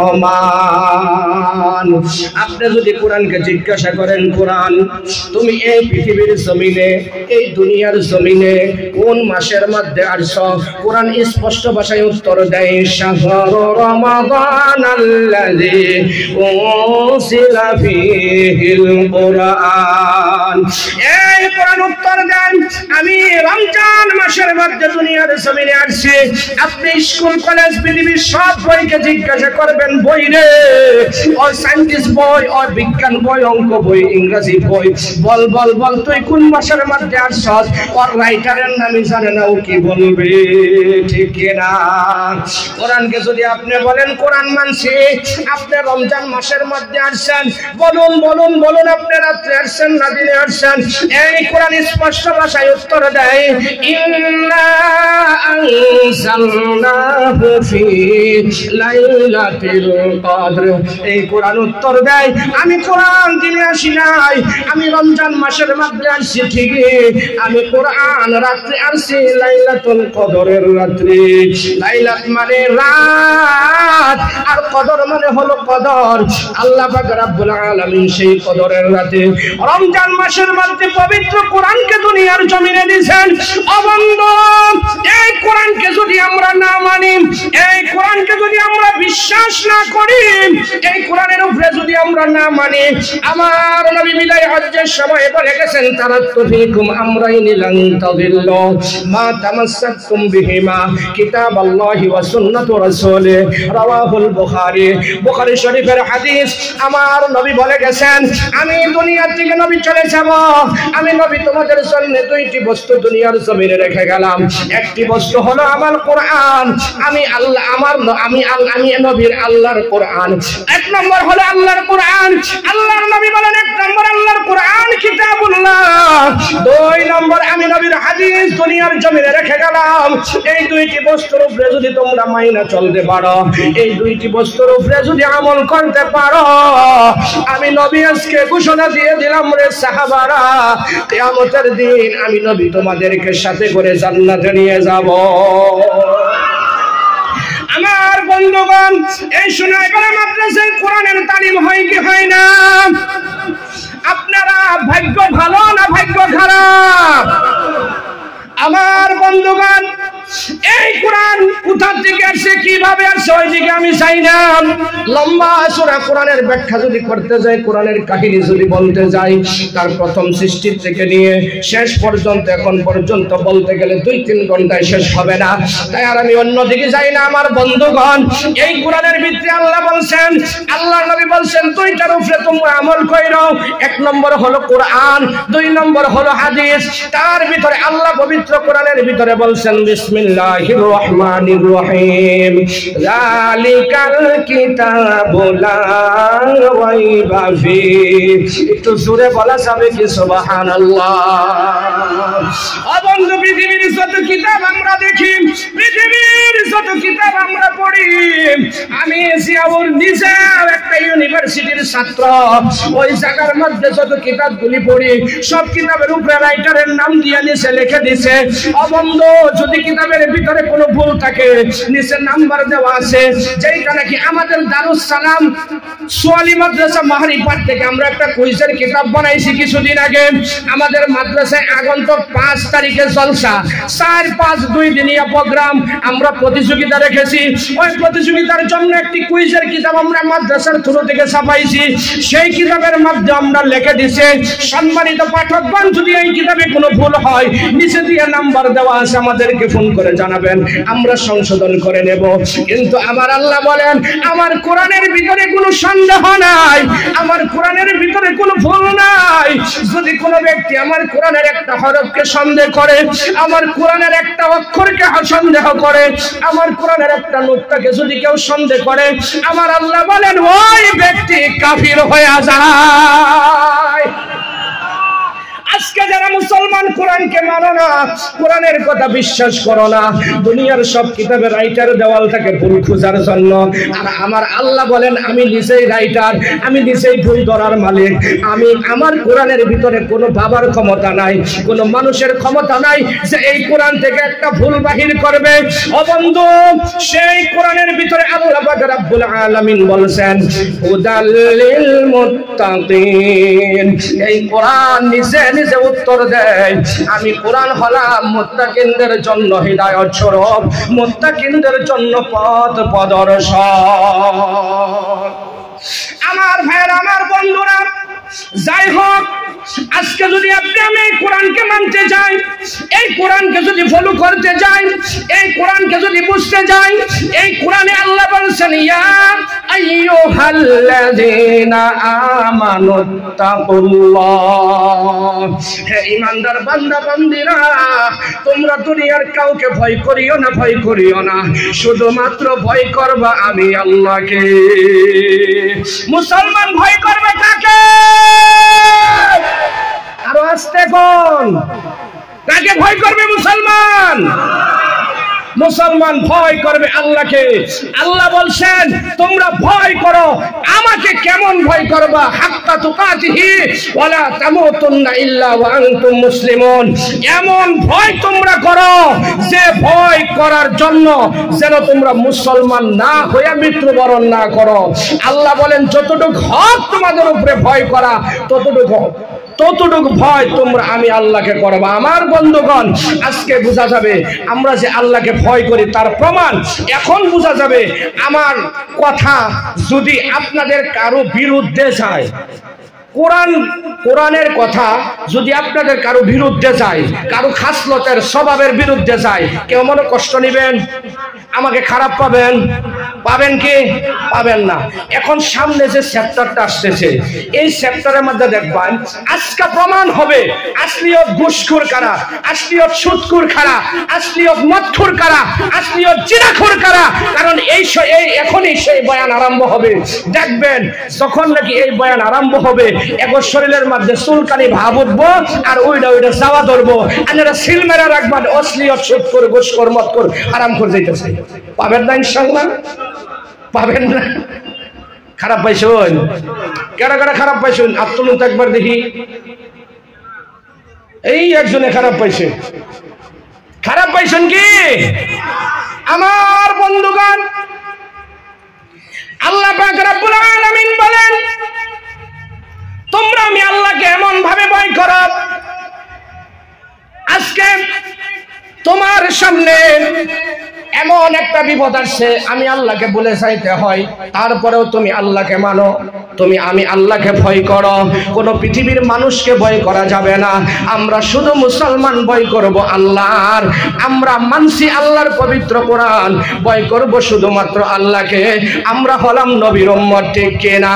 রহমান। আপনি যদি কোরআনকে জিজ্ঞাসা করেন, কোরআন তুমি এই পৃথিবীর জমিনে, এই দুনিয়ার জমিনে কোন মাসের মধ্যে আসছো? কোরআন স্পষ্ট ভাষায় উত্তর দেয়, শাহরু রমাদানাল্লাযী উনজিলা ফীহিল কোরআন। এই কোরআন উত্তর দেন, আমি রমজান মাসের মধ্যে দুনিয়ার জমিনে আসছি। আপনি স্কুল কলেজ পৃথিবীর সব বইকে জিজ্ঞাসা করবেন, বই রে, ও সায়েন্টিস্ট বই, ও বিজ্ঞান বই, অঙ্ক বই, ইংরেজি বই, বল বল বল তুই কোন মাসের মধ্যে আসছস? ওর রাইটারের নামই জানে না, ও কি বলবে? ঠিক না? কোরআনকে যদি আপনি বলেন কোরআন মানছি, আপনি রমজান মাসের মধ্যে আসছেন, বলুন বলুন বলুন, আপনি রাত্রে আসছেন না দিনে আসছেন? এই কোরআন স্পষ্ট ভাষায় উত্তর দেয়, ইন্না আনজালনাহু ফি লাইলাতিল কদর। এই কোরআন উত্তর দেয়, আমি কোরআন দিনে আসি নাই, আমি রমজান মাসের মধ্যে আসছি ঠিকই, আমি কোরআন রাত্রে আসছি লাইলাতুল কদরের রাত্রি। লাইলাত মানে রাত, আর কদর মানে হলো কদর। আল্লাহ পাক রব্বুল আলামিন সেই কদরের রাতে রমজান মাসের মধ্যে পবিত্র কোরআনকে দুনিয়ার জমিনে দিয়েছেন। অবন্ধু, এই কোরআনকে যদি আমরা না মানি, এই কোরআনকে যদি আমরা বিশ্বাস না করি, এই কোরআনের উপরে যদি আমরা না মানি, আমার নবী বিদায় হজ্জের সময় বলে গেছেন, তারাক্তু ফীকুম আমরাইনি লান তাদিল্লু মা তামাসসাকতুম বিহিমা কিতাবাল্লাহি ওয়া সুন্নাতু রাসূলিহি। রাওয়াহুল বুখারী। বুখারী শরীফের হাদিস। আমার নবী বলে গেছেন, আমি দুনিয়া থেকে নবী চলে যাব, আমি নবী তোমাদের জন্য দুইটি বস্তু দুনিয়ার জমিনে রেখে গেলাম। একটি বস্তু হলো আমার কোরআন, আমি আল্লাহ আমি নবীর আল্লাহর কোরআন। এক নম্বর হলো আল্লাহর কোরআন। আল্লাহর নবী বলেন, এক নম্বর আল্লাহর কোরআন কিতাবুল্লাহ, দুই নম্বর আমি নবীর হাদিস দুনিয়ার জমিনে রেখে গেলাম। এই দুইটি বস্তুর উপরে যদি তোমরা মাইনা চলতে পারো, এই দুইটি বস্তুর উপরে যদি আমল করতে পারো, আমি নবী আজকে ঘোষণা দিয়ে দিলাম রে সাহাবারা, কিয়ামতের দিন আমি নবী তোমাদেরকে সাথে করে জান্নাতে নিয়ে যাব। আমার বন্ধুগণ, এই সোনাইপাড়া মাদ্রাসায় কোরআনের তালিম হয় কি হয় না? আপনারা ভাগ্য ভালো না ভাগ্য খারাপ? আমার বন্ধুগণ, এই কোরআন কোথা থেকে আসে, কিভাবে আসে, ওই দিকে আমি চাই না। লম্বা সূরা কোরআনের ব্যাখ্যা যদি করতে যাই, কোরআনের কাহিনী যদি বলতে যাই, তার প্রথম সৃষ্টির থেকে নিয়ে শেষ পর্যন্ত এখন পর্যন্ত বলতে গেলে 2-3 ঘন্টায় শেষ হবে না। তাই আর আমি অন্যদিকে যাই না। আমার বন্ধুগণ, এই কোরআনের ভিতরে আল্লাহ বলছেন, আল্লাহ নবী বলছেন, দুইটার উপরে তোমরা আমল করো। এক নম্বর হলো কোরআন, 2 নম্বর হলো হাদিস। তার ভিতরে আল্লাহ পবিত্র কোরআনের ভিতরে বলছেন, বিসমিল্লাহির রহমানির রহিম, যালিকাল কিতাবু লা রাইবা ফীহি। একটু জোরে বলা যাবে কি সুবহানাল্লাহ? বন্ধু, পৃথিবীর যত কিতাব আমরা দেখি, পৃথিবীর যত কিতাব আমরা পড়ি, আমি জিয়াউর নিজে একটা ইউনিভার্সিটির ছাত্র, ওই জায়গার মধ্যে যত কিতাবগুলি পড়ি, সব কিতাবের উপরে রাইটারের নাম দিয়ে নিচে লিখে দিছে। বন্ধু, যদি কিতাবের ভিতরে কোনো ভুল থাকে, নিচে নাম্বার দেওয়া আছে। যেইটা নাকি আমাদের দারুস সালাম সোয়ালি মাদ্রাসা মাহরিপাট থেকে আমরা একটা কুইজের কিতাব বানাইছি কিছুদিন আগে। আমাদের মাদ্রাসায় আগন্তুক 5 তারিখে জলসা, 4-5 দিনিয়া প্রোগ্রাম, আমরা প্রতিযোগিতা রেখেছি। ওই প্রতিযোগিতার জন্য একটি কুইজের কিতাব আমরা মাদ্রাসার থ্রু থেকে ছাপাইছি। সেই কিতাবের মধ্যে আমরা লিখে দিছে, সম্মানিত পাঠকগণ, যদি এই কিতাবে কোনো ভুল হয়, নিচে দিয়ে নাম্বার দেওয়া আছে, আমাদেরকে ফোন করে জানাবেন, আমরা সংশোধন করে নেব। কিন্তু আমার আল্লাহ বলেন, আমার কোরআনের ভিতরে কোনো সন্দেহ নাই, আমার কোরআনের ভিতরে কোনো ভুল নাই। যদি কোনো ব্যক্তি আমার কোরআনের একটা হরফকে সন্দেহ করে, আমার কোরআনের একটা অক্ষরকে সন্দেহ করে, আমার কোরআনের একটা নুক্তাকে যদি কেউ সন্দেহ করে, আমার আল্লাহ বলেন ওই ব্যক্তি কাফির হয়ে যায়। আজকে যারা মুসলমান কোরআনকে মানো না, কোরআনের কথা বিশ্বাস করো না, দুনিয়ার সব কিতাবের রাইটার দেওয়াল থাকে ভুল খোঁজার জন্য। আর আমার আল্লাহ বলেন, আমি নিজেই রাইটার, আমি নিজেই ভুল ধরার মালিক। আমি আমার কোরআনের ভিতরে কোনো বাবার ক্ষমতা নাই, কোনো মানুষের ক্ষমতা নাই যে এই কোরআন থেকে একটা ভুল বাহির করবে। ও বন্ধু, সেই কোরআনের ভিতরে আল্লাহ পাক রব্বুল আলামিন বলেছেন, হুদাল লিল মুত্তাকিন। এই কোরআন নিজে নিজে উত্তর দেয়, আমি কোরআন হলাম মুত্তাকিনদের জন্য হিদায়াত স্বরূপ, মুত্তাকিনদের জন্য পথ প্রদর্শক। আমার ভাইয়েরা, আমার বন্ধুরা, যাই হোক, আজকে যদি আপনি আমি এই কোরআনকে মানতে যাই, এই কোরআনকে যদি ফলো করতে যাই, এই কোরআনকে যদি বুঝতে যাই, এই কোরআনে আল্লাহ বলছেন, ইয়া আইয়ুহাল্লাযীনা আমানুত্তাকুল্লাহ। হে ঈমানদার বান্দা বান্দীরা, তোমরা দুনিয়ার কাউকে ভয় করিও না, ভয় করিও না, শুধুমাত্র ভয় করবা আমি আল্লাহকে। মুসলমান ভয় করবে কাকে? আরো আসতে কোন? কাকে ভয় করবে মুসলমান? মুসলমান ভয় করবে আল্লাহকে। আল্লাহ বলছেন তোমরা ভয় করো আমাকে। কেমন ভয় করবা? হাক্কা তুকাতিহি ওয়ালা তামুতুন্না ইল্লা ওয়া আনতুম মুসলিমুন। এমন ভয় তোমরা করো যে ভয় করার জন্য যেন তোমরা মুসলমান না হয়ে মৃত্যুবরণ না করো। আল্লাহ বলেন যতটুকু হক তোমাদের উপরে ভয় করা ততটুকু ভয় তোমরা আমি আল্লাহকে করবা। আমার বন্ধুগণ, আজকে বোঝা যাবে আমরা যে আল্লাহকে ভয় করি তার প্রমাণ এখন বোঝা যাবে। আমার কথা যদি আপনাদের কারো বিরুদ্ধে যায়, কোরআনের কথা যদি আপনাদের কারো বিরুদ্ধে যায়, কারো খাসলতের স্বভাবের বিরুদ্ধে যায়, কেউ মনে কষ্ট নেবেন? আমাকে খারাপ পাবেন? পাবেন কি? পাবেন না। এখন সামনে যে চ্যাপ্টারটা আসতেছে এই চ্যাপ্টারের মধ্যে দেখবেন আজকে প্রমাণ হবে আসলিয়ত ঘুষখোর কারা, আসলিয়ত সুদখোর কারা, আসলিয়ত মদখোর কারা, আসলিয়ত জিনাখোর কারা। কারণ এই এখনই সেই বয়ান আরম্ভ হবে। দেখবেন যখন নাকি এই বয়ান আরম্ভ হবে এগো শরীরের মধ্যে চুলকানি ভাব উঠবো আর ওইটা চাওয়া ধরবো। আপনারা সিল মেরা রাখবেন অশ্লীল সুদখোর ঘুষখোর মদখোর আরাম করে যাইতেছে। পাবেন না ইনশাআল্লাহ? পাবেন না? খারাপ পাইছেন? কারা কারা খারাপ পাইছেন? আত্মনুত একবার দেখি। এই একজনে খারাপ পাইছে। খারাপ পাইছেন কি? আমার বন্ধুগণ, আল্লাহ পাক রব্বুল আলামিন বলেন তোমরা আমি আল্লাহকে এমন ভাবে ভয় করো আজকে তোমার সামনে এমন একটা বিপদ আসছে আমি আল্লাহকে বলে চাইতে হয়, তারপরেও তুমি আল্লাহকে মানো, তুমি আমি আল্লাহকে ভয় করো। কোন পৃথিবীর মানুষকে ভয় করা যাবে না। আমরা শুধু মুসলমান ভয় করব আল্লাহর। আমরা মানছি আল্লাহর পবিত্র কোরআন, ভয় করব শুধুমাত্র আল্লাহকে। আমরা হলাম নবীর উম্মত, ঠিক কিনা?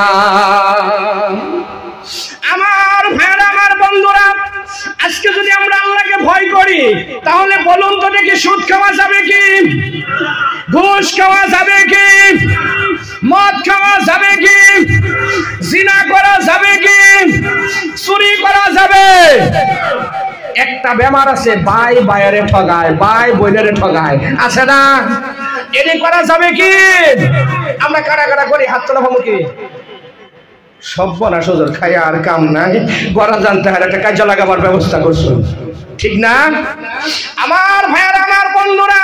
আমার ভাইরা, আমার বন্ধুরা, আজকে যদি আমরা আল্লাহকে ভয় করি তাহলে বলুন তো দেখি সুদ খাওয়া যাবে কি? ঘুষ খাওয়া যাবে কি? মদ খাওয়া যাবে কি? জিনা করা যাবে কি? চুরি করা যাবে? একটা বেমার আছে, ভাই ভাইয়েরে ঠগায়, ভাই বোনেরে ঠগায়, আছে না? এটি করা যাবে কি? আমরা কারা কারা করি? হাত তোলা ভাবো কি? সব্বনা সুযোগ খাই আর কাম নাই, গড়া জানতে হয় একটা কাজে লাগাবার ব্যবস্থা করছো, ঠিক না? আমার ভাইয়েরা, আমার বন্ধুরা,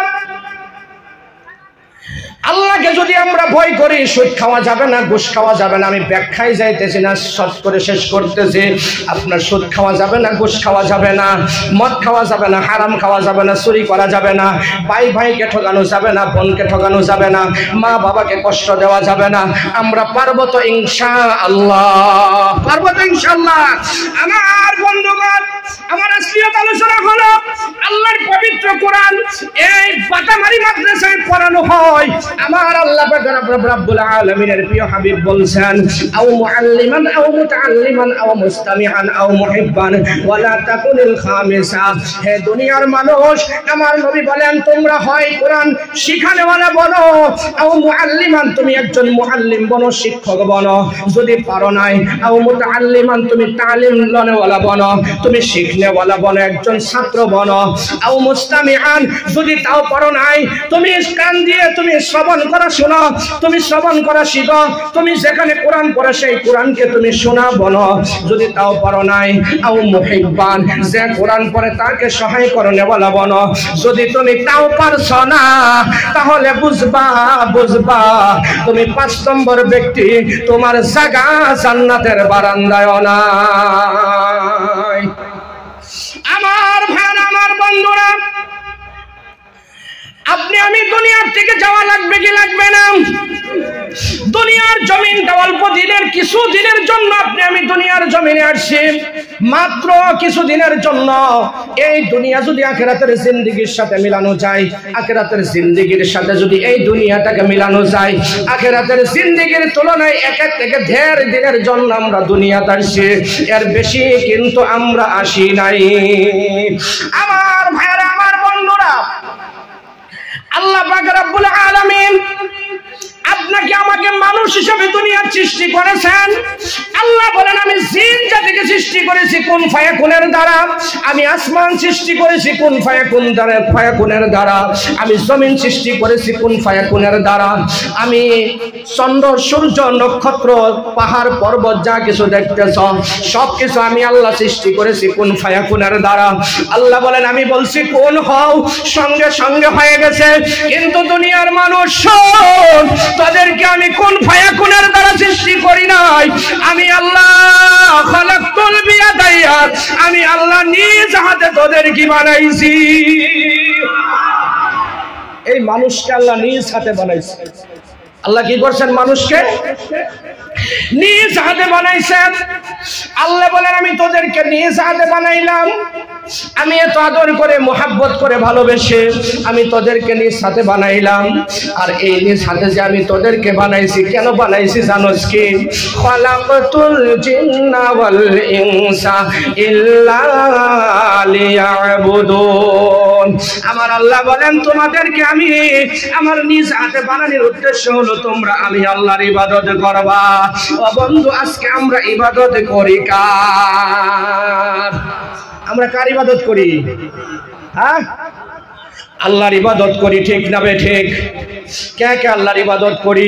আল্লাহকে যদি আমরা ভয় করি সুদ খাওয়া যাবে না, ঘুষ খাওয়া যাবে না। আমি ব্যাখ্যায় যাইতেছি না, শর্ট করে শেষ করতেছি। আপনার সুদ খাওয়া যাবে না, ঘুষ খাওয়া যাবে না, মদ খাওয়া যাবে না, হারাম খাওয়া যাবে না, চুরি করা যাবে না, ভাই ভাইকে ঠকানো যাবে না, বোনকে ঠকানো যাবে না, মা বাবাকে কষ্ট দেওয়া যাবে না। আমরা পারবো তো ইনশাআল্লাহ? পারবো তো ইনশাআল্লাহ? আমার বন্ধুগণ, আমার আসলিয়ত আলোচনা হলো আল্লাহর পবিত্র কোরআন এই বাটামারি মাদ্রাসায় পড়ানো হয়। আমার আল্লাহ পাক রব্বুল আলামিনের প্রিয় হাবিব বলছেন আও মুআল্লিমান আও মুতাআল্লিমান আও মুস্তামিআন আও মুহিব্বান ওয়ালা তাকুনিল খামিসা। হে দুনিয়ার মানুষ, আমার নবী বলেন তোমরা হয় কোরআন শিখানেওয়ালা বনো, আও মুআল্লিমান তুমি একজন মুআল্লিম বনো, শিক্ষক বনো, যদি পারো নাই আও মুতাআল্লিমান তুমি তালিম লনেওয়ালা বনো, তুমি শিখনেওয়ালা বনো, একজন ছাত্র বনো, আও মুস্তামিআন যদি তাও পারো নাই তুমি কান দিয়ে তুমি শ্রবণ করা শোনো, তুমি শ্রবণ করা শিখো, তুমি যেখানে কোরআন পড়ে সেই কোরআনকে তুমি শোনা বলো, যদি তাও পারো নাই আও মুহিব্বান যে কোরআন পড়ে তাকে সহায় করনেওয়ালা বনো, যদি তুমি তাও পারছো না তাহলে বুঝবা তুমি 5 নম্বর ব্যক্তি, তোমার জায়গা জান্নাতের বারান্দায় নাই। আমার ভাই, আমার বন্ধুরা, আপনি আমি দুনিয়ার থেকে যাওয়া লাগবে কি লাগবে না? দুনিয়ার জমিনটা অল্প দিনের, কিছু দিনের জন্য আপনি আমি দুনিয়ার জমিনে আসছি, মাত্র কিছু দিনের জন্য। এই দুনিয়া যদি আখিরাতের জিন্দেগির সাথে মিলানো যায়, আখিরাতের জিন্দেগির সাথে যদি এই দুনিয়াটাকে মিলানো যায়, আখিরাতের জিন্দেগির তুলনায় এক থেকে 1.5 দিনের জন্য আমরা দুনিয়াতে আসছি, এর বেশি কিন্তু আমরা আসি নাই। আমার ভাইরা, আমার বন্ধুরা, আল্লাহ পাক রব্বুল আলামিন আপনাকে আমাকে আমাকে মানুষ হিসেবে দুনিয়ার সৃষ্টি করেছেন। আল্লাহ বলেন আমি জিন জাতিকে সৃষ্টি করেছি কুন ফায়াকুনের দ্বারা, আমি আসমান সৃষ্টি করেছি কুন ফায়াকুনের দ্বারা, আমি জমিন সৃষ্টি করেছি কুন ফায়াকুনের দ্বারা, আমি চন্দ্র সূর্য নক্ষত্র পাহাড় পর্বত যা কিছু দেখতেছ সব কিছু আমি আল্লাহ সৃষ্টি করেছি কুন ফায়াকুনের দ্বারা। আল্লাহ বলেন আমি বলছি কোন হও, সঙ্গে সঙ্গে হয়ে গেছে। কিন্তু দুনিয়ার মানুষ শোন, তাদেরকে আমি কোন ফায়াকুনের দ্বারা সৃষ্টি করি নাই, আমি আল্লাহ খালাকতুল বিয়াদাইয়া, আমি আল্লাহ নিজ হাতে তোদেরকে বানাইছি। এই মানুষকে আল্লাহ নিজ হাতে বানাইছে। আল্লাহ কি করছেন? মানুষকে নিজ হাতে বানাইছেন। আল্লাহ বলেন আমি তোদেরকে নিজ হাতে বানাইলাম, আমি এত আদর করে মোহাব্বত করে ভালোবেসে আমি তোদেরকে নিজ হাতে বানাইলাম। আর এই নিজ হাতে যে আমি তোদেরকে বানাইছি, কেন বানাইছি জানোস কি? খালাকতুল জিন্না ওয়াল ইনসা ইল্লা লিয়াবুদুন। আমার আল্লাহ বলেন তোমাদেরকে আমি আমার নিজ হাতে বানানোর উদ্দেশ্য হলো তোমরা আমি আল্লাহর ইবাদত করবা। ও বন্ধু, আজকে আমরা ইবাদত করি কার? আমরা কার ইবাদত করি? হ্যাঁ, আল্লাহর ইবাদত করি, ঠিক না বে ঠিক? কে কে আল্লাহর ইবাদত করি?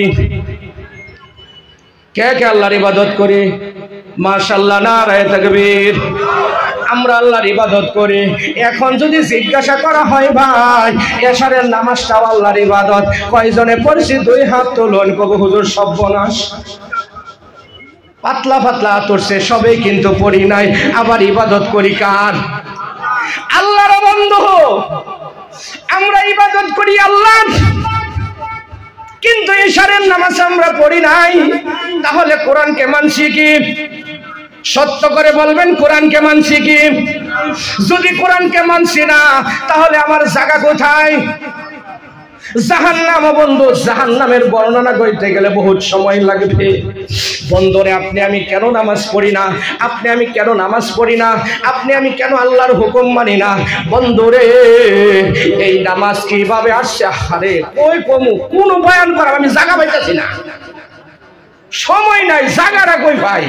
কে কে আল্লাহর ইবাদত করি? মাশাআল্লাহ, নারায়ে তাকবীর। আমরা আল্লাহর ইবাদত করি। এখন যদি জিজ্ঞাসা করা হয় ভাই এশারের নামাজটাও আল্লাহর ইবাদত, কয়জনে পড়ছি? 2 হাত তুলুন। কবু হুজুর সর্বনাশ, পাতলা পাতলা আতরছে, সবেই কিন্তু পড়ি নাই। আবার ইবাদত করি কার? আল্লাহর বন্ধু, আমরা ইবাদত করি আল্লাহর, কিন্তু এশারের নামাজ আমরা পড়ি নাই। তাহলে কোরআনকে মানছি কি? সত্য করে বলবেন, কোরআনকে মানছি কি? যদি কোরআনকে মানছি না তাহলে আমার জায়গা কোথায়? জাহান্নাম। বন্ধু, জাহান্নামের বর্ণনা করতে গেলে বহুত সময় লাগবে। বন্ধুরে, আপনি আমি কেন নামাজ পড়ি না? আপনি আমি কেন নামাজ পড়ি না? আপনি আমি কেন আল্লাহর হুকুম মানি না? বন্ধুরে, এই নামাজ কিভাবে আসছে? আরে কই কমু, কোন বয়ান করার আমি জায়গা পাইতেছি না, সময় নাই, জায়গাটা কই ভাই?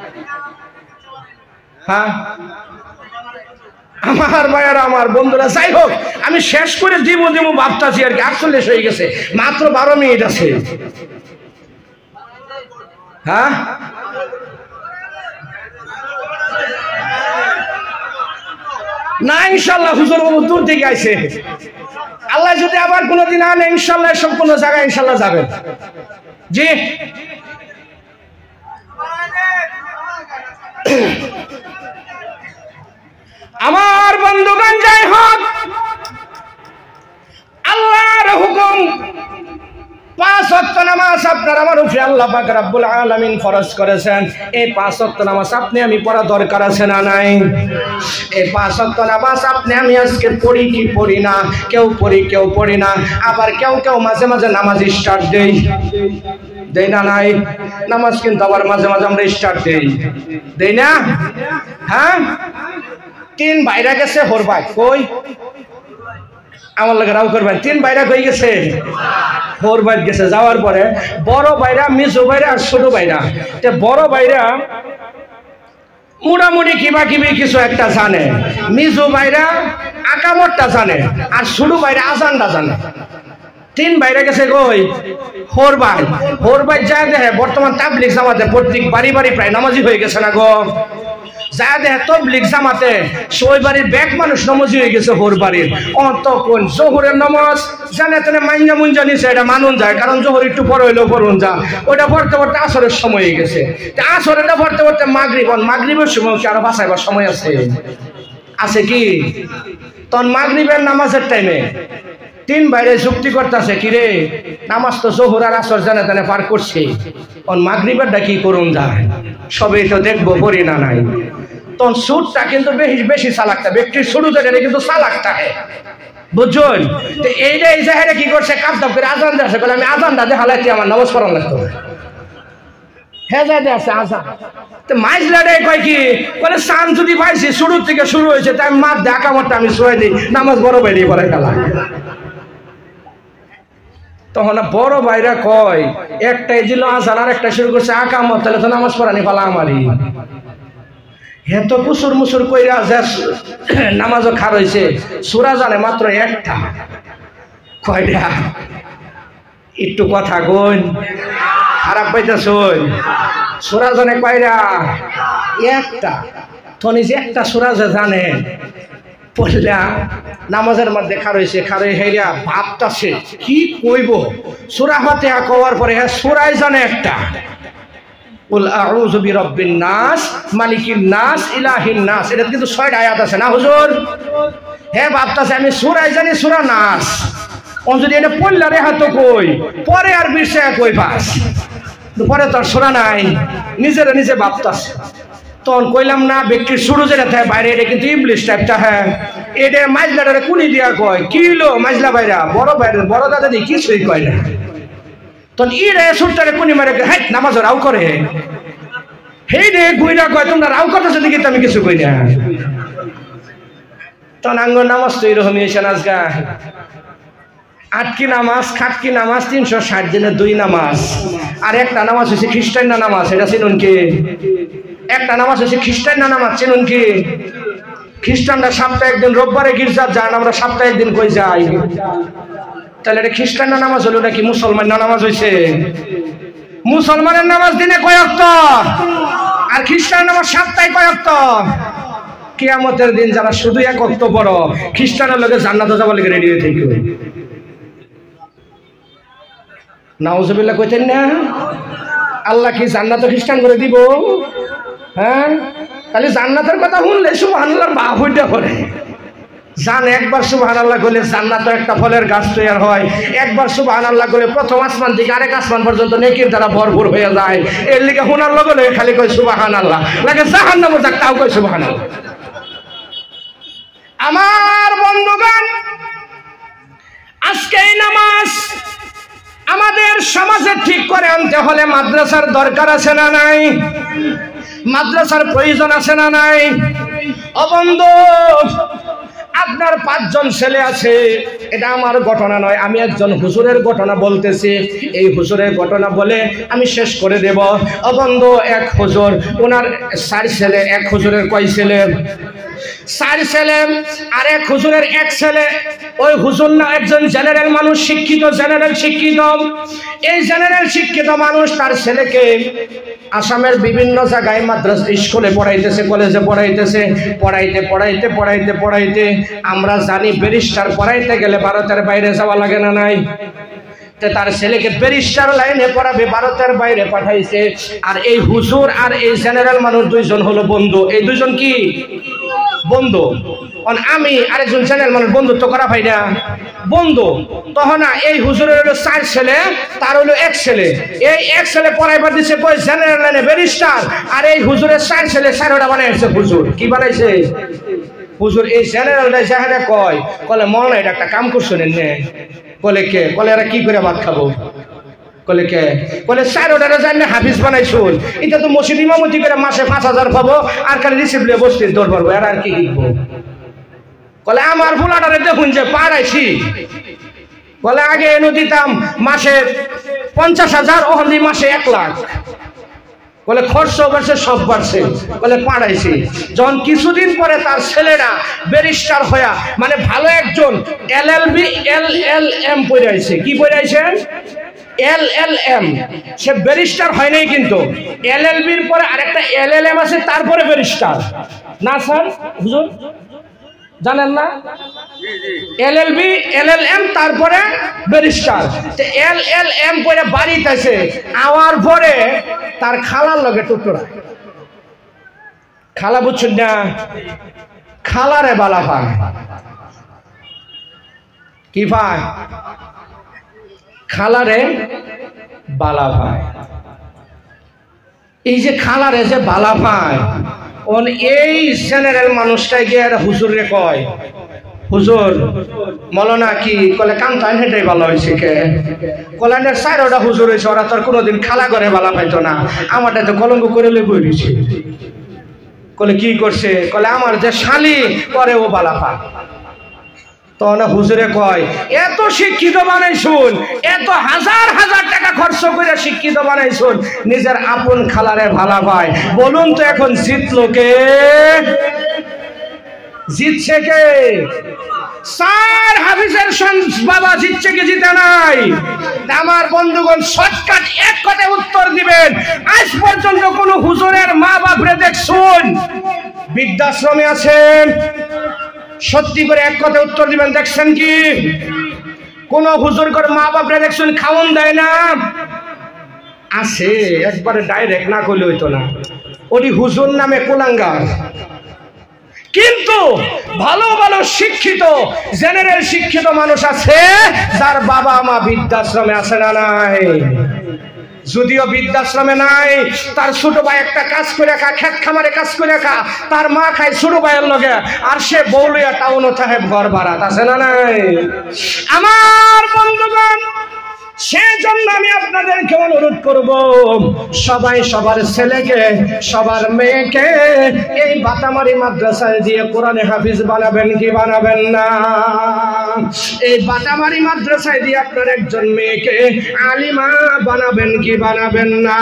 হ্যাঁ আমার ভাইয়ারা, আমার বন্ধুরা, যাই হোক আমি শেষ করে দিব ভাবতাছি আর কি। 48 হয়ে গেছে, মাত্র 12 মিনিট আছে। হ্যাঁ, না ইনশাল্লাহ হুজুর বাবু দূর থেকে আইছে। আল্লাহ যদি আবার কোনোদিন আনে ইনশাল্লাহ সব কোনো জায়গায় ইনশাল্লাহ যাবেন। জি, আমার বন্ধুগণ, যাই হোক আল্লাহর হুকুম 5 ওয়াক্ত নামাজ আপনার আমার উপরে আল্লাহ পাক রব্বুল আলামিন ফরজ করেছেন। এই 5 ওয়াক্ত নামাজ আপনি আমি পড়া দরকার আছে না নাই? এই 5 ওয়াক্ত নামাজ আপনি আমি আজকে পড়ি কি পড়ি না? কেউ পড়ি, কেউ পড়ি না। আবার কেউ কেউ মাঝে মাঝে নামাজ স্টার্ট দেই না নাই? নামাজ কিন্তু আবার মাঝে মাঝে আমরা স্টার্ট দেই না? হ্যাঁ, 3 বাইরা গেছে হরবাই কই? আমার লাগে রাও করবেন। 3 বাইরা কই গেছে? হরবাই গেছে। যাওয়ার পরে বড় বাইরা, মিজু বাইরা আর ছোট বাইরা। বড় বাইরা মোটামুটি কিবা কিবি কিছু একটা জানে, মিজু বাইরা আকামতটা জানে, আর ছোট বাইরা আজানটা জানে। 3 বাইরে গেছে কই? হরবাই যায় দেখে বর্তমান তাবলিগ জামাতে প্রত্যেক বাড়ি বাড়ি প্রায় নামাজি হয়ে গেছে না গো। যায় দেখে তাবলিগ জামাতে ওই বাড়ির ব্যাগ মানুষ নামাজি হয়ে গেছে। হরবাড়ির অতক্ষণ জোহরের নামাজ জানে তেনে মাইঞ্জা মুঞ্জা নিছে, এটা মানুন যায়, কারণ জোহর একটু পরে হইলেও পড়ুন যা। ওইটা পড়তে পড়তে আসরের সময় হয়ে গেছে। আসরেটা পড়তে পড়তে মাগরিবের সময় কি আরো বাঁচাইবার সময় আছে কি? তখন মাগরিবের নামাজের টাইমে 3 বাইরে যুক্তি করতেছে, কিরে নামাজ তো জোহর আর আসর জানে তেনে পার করছে, মাগরিবেরটা কি করুন যায়, সবই তো দেখবো পড়ি না নাই। তখন সুরটা কিন্তু বেশি চালাকটা, ব্যক্তির শুরু থেকে কিন্তু চালাকটা বুঝছেন? তো এইটা এই জায়গায় কি করছে, কাপটাপ করে আজান দিয়েছে, বলে আমি আজানটা দিয়ে হালাইছি, আমার নামাজ পড়ান লাগতো। হ্যাঁ যাই আছে আজান। তো মাইজলাটাই কয় কি বলে, চান যদি পাইছি শুরু থেকে শুরু হয়েছে, তাই মার দেখা মতো আমি শোয়াই দিই, নামাজ বড় বাইরে পরে খেলা। তখন বড় ভাইরা কয় একটাই দিল আজান আর একটা শুরু করছে আকামত, তাহলে তো নামাজ পড়ানি পালা আমারই। এত কুসুর মুসুর কইরা যে নামাজও খার হইছে, সূরা জানে মাত্র একটা। কয়টা? একটু কথা কইন, খারাপ পাইতেছই। সূরা জানে কয়টা? একটা। তখন যে একটা সূরা যে জানে পড়লা নামাজের মধ্যে খার হইছে, খারে হেরা ভাবতাছে কি কইব। সূরা ফাতিহা কওয়ার পরে হ্যাঁ সূরাই জানে একটা, কুল আউযু বিরাব্বিন নাস মালিকিন নাস ইলাহিন নাস। এটা কিন্তু ৬টা আয়াত আছে না হুজুর? হ্যাঁ ভাবতাছে আমি সূরাই জানি, সূরা নাস। ও যদি এটা পড়লা রে হাত কই পরে আর বিষয় কই পাস, পরে তো আর সূরা নাই, নিজের নিজে ভাবতাছে। তখন কইলাম না ব্যক্তির শুরু যেটা থাকে বাইরে এটা কিন্তু ইংলিশ টাইপটা। হ্যাঁ এটা মাইজলাটারে কুনি দিয়া কয় কি হলো মাইজলা বাইরা, বড় বাইরে বড় দাদা দিয়ে কিছুই কয় না। তখন ই রে সুরটারে কুনি মারে হ্যাঁ নামাজ রাও করে, হেই রে গুইরা কয় তোমরা রাও করতেছো দেখি তো আমি কিছু কই না। তখন আঙ্গ নামাজ তো এরকমই হয়েছে নাজগা। আটকি নামাজ খাটকি নামাজ ৩৬০ দিনে ২ নামাজ। আর একটা নামাজ হচ্ছে খ্রিস্টান নামাজ, এটা চিনুন কি? একটা নামাজ হচ্ছে খ্রিস্টান নামাজ, চিনুন কি? খ্রিস্টানরা সপ্তাহে একদিন রোববারে গির্জা যান, আমরা সপ্তাহে একদিন কই যাই। তাহলে এটা খ্রিস্টান নামাজ হলো নাকি মুসলমান নামাজ হয়েছে? মুসলমানের নামাজ দিনে কয় ওয়াক্ত আর খ্রিস্টান নামাজ সপ্তাহে কয় ওয়াক্ত? কিয়ামতের দিন যারা শুধু এক ওয়াক্ত পড়ো খ্রিস্টানের লোকে জান্নাতে যাবার লেগে রেডি হয়ে থাকবে। নাউজুবিল্লাহ কইতেন না? আল্লাহ কি জান্নাত খ্রিস্টান করে দিব? হ্যাঁ তাহলে জান্নাতের কথা শুনলে সুবহানাল্লাহর বাপ হইতে করে জান। একবার সুবহানাল্লাহ বলে জান্নাত একটা ফলের গাছ তৈরি হয়, একবার সুবহানাল্লাহ বলে প্রথম আসমান থেকে আরেক আসমান পর্যন্ত নেকির দ্বারা ভরপুর হয়ে যায়। এর লিগে শোনার লগে লগে খালি কয় সুবহানাল্লাহ, লাগে জাহান্নামে যাক তাও কয় সুবহানাল্লাহ। আমার বন্ধুগণ, আজকে এই নামাজ আমাদের সমাজে ঠিক করে আনতে হলে মাদ্রাসার দরকার আছে না নাই? মাদ্রাসার প্রয়োজন আছে না নাই? ও বন্ধু, আপনার ৫ জন ছেলে আছে, এটা আমার ঘটনা নয়, আমি একজন হুজুরের ঘটনা বলতেছি। এই হুজুরের ঘটনা বলে আমি শেষ করে দেব। ও বন্ধু, এক হুজুর, ওনার ৪ ছেলে। এক হুজুরের কয় ছেলে? ৪ ছেলে। আর এক হুজুরের ১ ছেলে। ওই হুজুর না একজন জেনারেল মানুষ, শিক্ষিত, জেনারেল শিক্ষিত। এই জেনারেল শিক্ষিত মানুষ তার ছেলেকে আসামের বিভিন্ন জায়গায় মাদ্রাসা স্কুলে পড়াইতেছে, কলেজে পড়াইতেছে। পড়াইতে পড়াইতে পড়াইতে পড়াইতে আমরা জানি ব্যারিস্টার পড়াইতে গেলে ভারতের বাইরে যাওয়া লাগে না নাই? তার ছেলেকে ব্যারিস্টার লাইনে পড়াবে, ভারতের বাইরে পাঠাইছে। আর এই হুজুর আর এই জেনারেল মানুষ ২ জন হলো বন্ধু। এই ২ জন কি বন্ধু? আমি আরেকজন জেনারেল মানুষ বন্ধুত্ব করা ভাই না বন্ধু। তখন এই হুজুরের হলো ৪ ছেলে, তার হলো ১ ছেলে। এই ১ ছেলে পড়াইবার দিচ্ছে কই জেনারেল লাইনে ব্যারিস্টার, আর এই হুজুরের ৪ ছেলে ৪টা বানাইছে হুজুর। কি বানাইছে হুজুর? এই জেনারেলটা যাহারা কয় কলে মনে এটা একটা কাম করছো নে। কলে কে? কলে এরা কি করে ভাত খাবো? কলে কে? কলে ৪টারে জানি হাফিজ বানাইছুন, এটা তো মসজিদ ইমামতি করে মাসে ৫,০০০ পাবো, আর খালি রিসিভ লিয়ে বসতে দৌড় পারবো, এরা আর কি লিখবো? কলে আমার ফুলাটারে দেখুন যে পাড়াইছি। বলে আগে এনে দিতাম মাসে ৫০,০০০, ওখান দিয়ে মাসে ১ লাখ। বলে খরচ বাড়ছে, সব বাড়ছে। বলে পাড়াইছি। যখন কিছুদিন পরে তার ছেলেরা ব্যারিস্টার হইয়া, মানে ভালো একজন LLB LLM পড়াইছে। কি পড়াইছে? LLM। সে ব্যারিস্টার হয় নাই, কিন্তু LLBর পরে আরেকটা LLM আছে, তারপরে ব্যারিস্টার না স্যার হুজুর জানেন না? LLB LLM তারপরে ব্যারিস্টার। LLM পরে বাড়িতে আছে, আওয়ার পরে তার খালার লগে টুকরা। খালা বুঝছেন না? খালারে বালা পায়। কি পায়? খালারে বালা পায়। এই যে খালারে যে বালা পায়, এই জেনারেল মানুষটাই গিয়ে হুজুরে কয়, হুজুর মৌলানা কি? কলে কাম তাই হেঁটেই ভালো হয়েছে। কে? কলানের ৪টা হুজুর হয়েছে, ওরা তোর কোনোদিন খালা করে বালা পাইতো না, আমারটা তো কলঙ্ক করে বই দিছে। কলে কি করছে? কলে আমার যে শালি করে ও বালা পা। তো না হুজুরে কয় এত শিক্ষিত বানাইছুন, এত হাজার হাজার টাকা খরচ করে শিক্ষিত বানাইছুন, নিজের আপন খালারে ভালা পায়, বলুন তো এখন জিতলো কে? জিতছে কে? স্যার হাফিজের বাবা জিতছে কি জিতে নাই? আমার বন্ধুগণ শর্টকাট এক কথায় উত্তর দিবেন। আজ পর্যন্ত কোন হুজুরের মা বাপরে দেখছুন বৃদ্ধাশ্রমে আছেন? সত্যি করে এক কথায় উত্তর দিবেন, দেখছেন কি? কোন হুজুর করে মা বাপরে দেখছেন খাওয়ান দেয় না? আছে, একবারে ডাইরেক্ট না করলে হইতো না, ওটি হুজুর নামে কুলাঙ্গার। কিন্তু ভালো ভালো শিক্ষিত জেনারেল শিক্ষিত মানুষ আছে যার বাবা মা বৃদ্ধাশ্রমে আছে না নাই? যদিও বৃদ্ধাশ্রমে নাই, তার ছোট ভাই একটা কাজ করে খা, খেত খামারে কাজ করে খা, তার মা খায় ছোট ভাইয়ের লগে, আর সে বউলিয়া টাউন সাহেব ঘর ভাড়া আছে না নাই? আমার বন্ধুগণ সেই জন্য আমি আপনাদেরকে অনুরোধ করব, সবাই সবার ছেলেকে সবার মেয়েকে এই বাতামারি মাদ্রাসায় দিয়ে কোরআনে হাফিজ বানাবেন কি বানাবেন না? এই বাতামারি মাদ্রাসায় দিয়ে আপনার একজন মেয়েকে আলিমা বানাবেন কি বানাবেন না?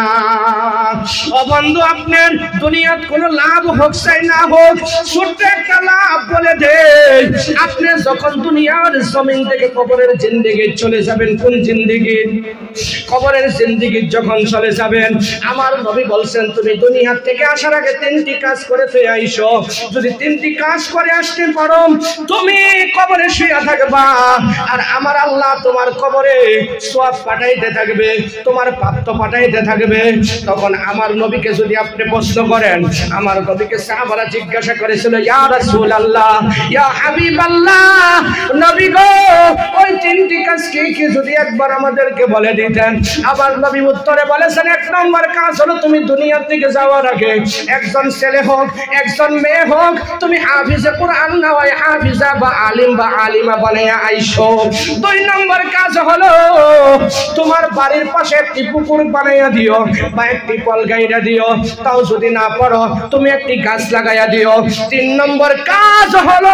ও বন্ধু, আপনার দুনিয়াত কোনো লাভ হোক চাই না হোক, ছোট্ট একটা লাভ বলে দেন। আপনি যখন দুনিয়ার জমিন থেকে কবরের জিন্দেগি চলে যাবেন, কোন জিন্দেগি? কবরের জিন্দেগি যখন চলে যাবেন, আমার নবী বলছেন তুমি দুনিয়া থেকে আসার আগে তিনটি কাজ করে ফিরে আইসো। যদি তিনটি কাজ করে আসতে পারো, তুমি কবরে শুয়ে থাকবা, আর আমার আল্লাহ তোমার কবরে সওয়াব পাঠাইতে থাকবে, তোমার পাপ তো পাঠাইতে থাকবে। তখন আমার নবীকে যদি আপনি প্রশ্ন করেন, আমার নবীকে সাহাবারা জিজ্ঞাসা করেছিল, ইয়া রাসূলুল্লাহ, ইয়া হাবিবাল্লাহ, নবী গো ওই তিনটি কাজ কি কি যদি একবার আমাদেরকে বলে দিতেন। আবার নবী উত্তরে বলেছেন, এক নম্বর কাজ হলো তুমি দুনিয়া থেকে যাওয়ার আগে একজন ছেলে হোক একজন মেয়ে হোক, তুমি হাফিজে কোরআন না হয় হাফিজা বা আলিম বা আলিমা বানাইয়া আইসো। দুই নম্বর কাজ হলো তোমার বাড়ির পাশে একটি পুকুর বানাইয়া দিও বা একটি কল গাইরা দিও, তাও যদি না পারো তুমি একটি গাছ লাগাইয়া দিও। তিন নম্বর কাজ হলো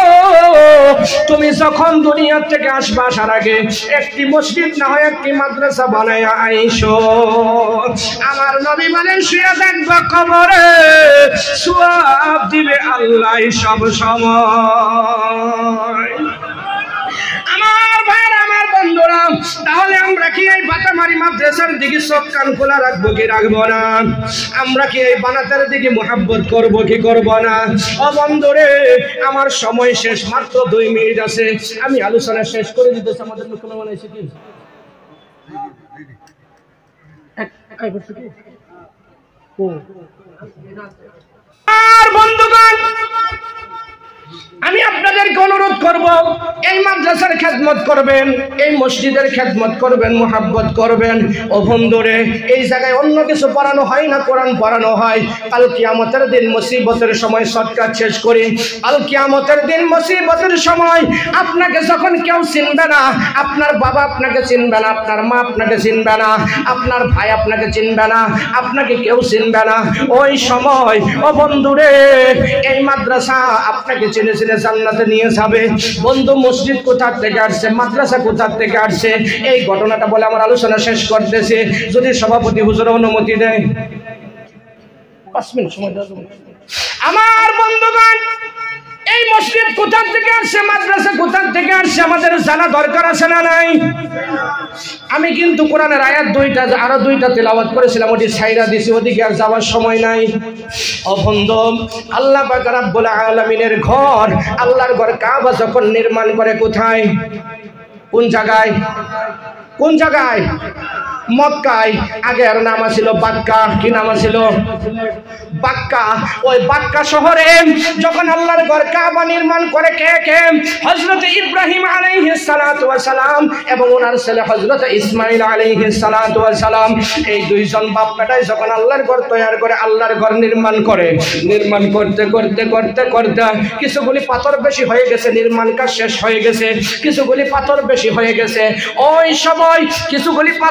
তুমি যখন দুনিয়া থেকে আসবা, আসার আগে একটি মসজিদ না হয় একটি মাদ্রাসা বানাইয়া আইসো। আমার নবী বলেন, শুয়ে থাকবা কবরে, সওয়াব দিবে আল্লাহ সব সময়। আমার ভাইরা, আমার বন্ধুরা, তাহলে আমরা কি এই বাতামারি মাদ্রাসার দিকে চোখ কান খোলা রাখবো কি রাখবো না? আমরা কি এই বানাতের দিকে মোহাব্বত করবো কি করবো না? ও বন্ধুরে, আমার সময় শেষ, মাত্র 2 মিনিট আছে, আমি আলোচনা শেষ করে দিতেছি। আমাদের মুসলমান বানাইছে কি আর বন্ধুগণ, আমি আপনাদেরকে অনুরোধ করব, এই মাদ্রাসার খেদমত করবেন, এই মসজিদের খেদমত করবেন, মোহাব্বত করবেন। ও বন্ধুরে, এই জায়গায় অন্য কিছু পড়ানো হয় না, কোরআন পড়ানো হয়। কাল কিয়ামতের দিন মুসিবতের সময় শর্টকাট শেষ করি, কাল কিয়ামতের দিন মুসিবতের সময় আপনাকে যখন কেউ চিনবে না, আপনার বাবা আপনাকে চিনবে না, আপনার মা আপনাকে চিনবে না, আপনার ভাই আপনাকে চিনবে না, আপনাকে কেউ চিনবে না, ওই সময় ও বন্ধুরে এই মাদ্রাসা আপনাকে চিনে চিনে জান্নাতে নিয়ে যাবে। বন্ধু, মসজিদ কোথা থেকে আসছে, মাদ্রাসা কোথা থেকে আসছে, এই ঘটনাটা বলে আমার আলোচনা শেষ করতেছে। যদি সভাপতি হুজুর অনুমতি দেয় 5 মিনিট সময় দাও। আমার বন্ধুগণ, এই মসজিদ কোথা থেকে আসছে, মাদ্রাসা কোথা থেকে আসছে, আমাদের জানা দরকার আছে না নাই? আমি কিন্তু কোরআনের আয়াত 2টা আরো 2টা তেলাওয়াত করেছিলাম, ওটি ছাইরা দিছি, ওদিকে আর যাওয়ার সময় নাই। ও বন্ধু, আল্লাহ পাক রব্বুল আলামিনের ঘর, আল্লাহর ঘর কাবা যখন নির্মাণ করে কোথায়, কোন জায়গায়? কোন জায়গায়? মক্কায়। আগে আর নাম ছিল বাক্কা। কি নাম ছিল? বাক্কা। ওই বাক্কা শহরে যখন আল্লাহর ঘর কাবা নির্মাণ করে কে কে? হযরত ইব্রাহিম আলাইহিস সালাতু ওয়াস সালাম এবং ওনার ছেলে হযরত ইসমাঈল আলাইহিস সালাতু ওয়াস সালাম, এই দুইজন বাপ বেটাই যখন আল্লাহর ঘর তৈরি করে, আল্লাহর ঘর নির্মাণ করে, নির্মাণ করতে করতে করতে করতে কিছুগুলি পাথর বেশি হয়ে গেছে, নির্মাণ কাজ শেষ হয়ে গেছে, কিছুগুলি পাথর বেশি হয়ে গেছে। ওই সময় কিছুগুলি পাথর বেশি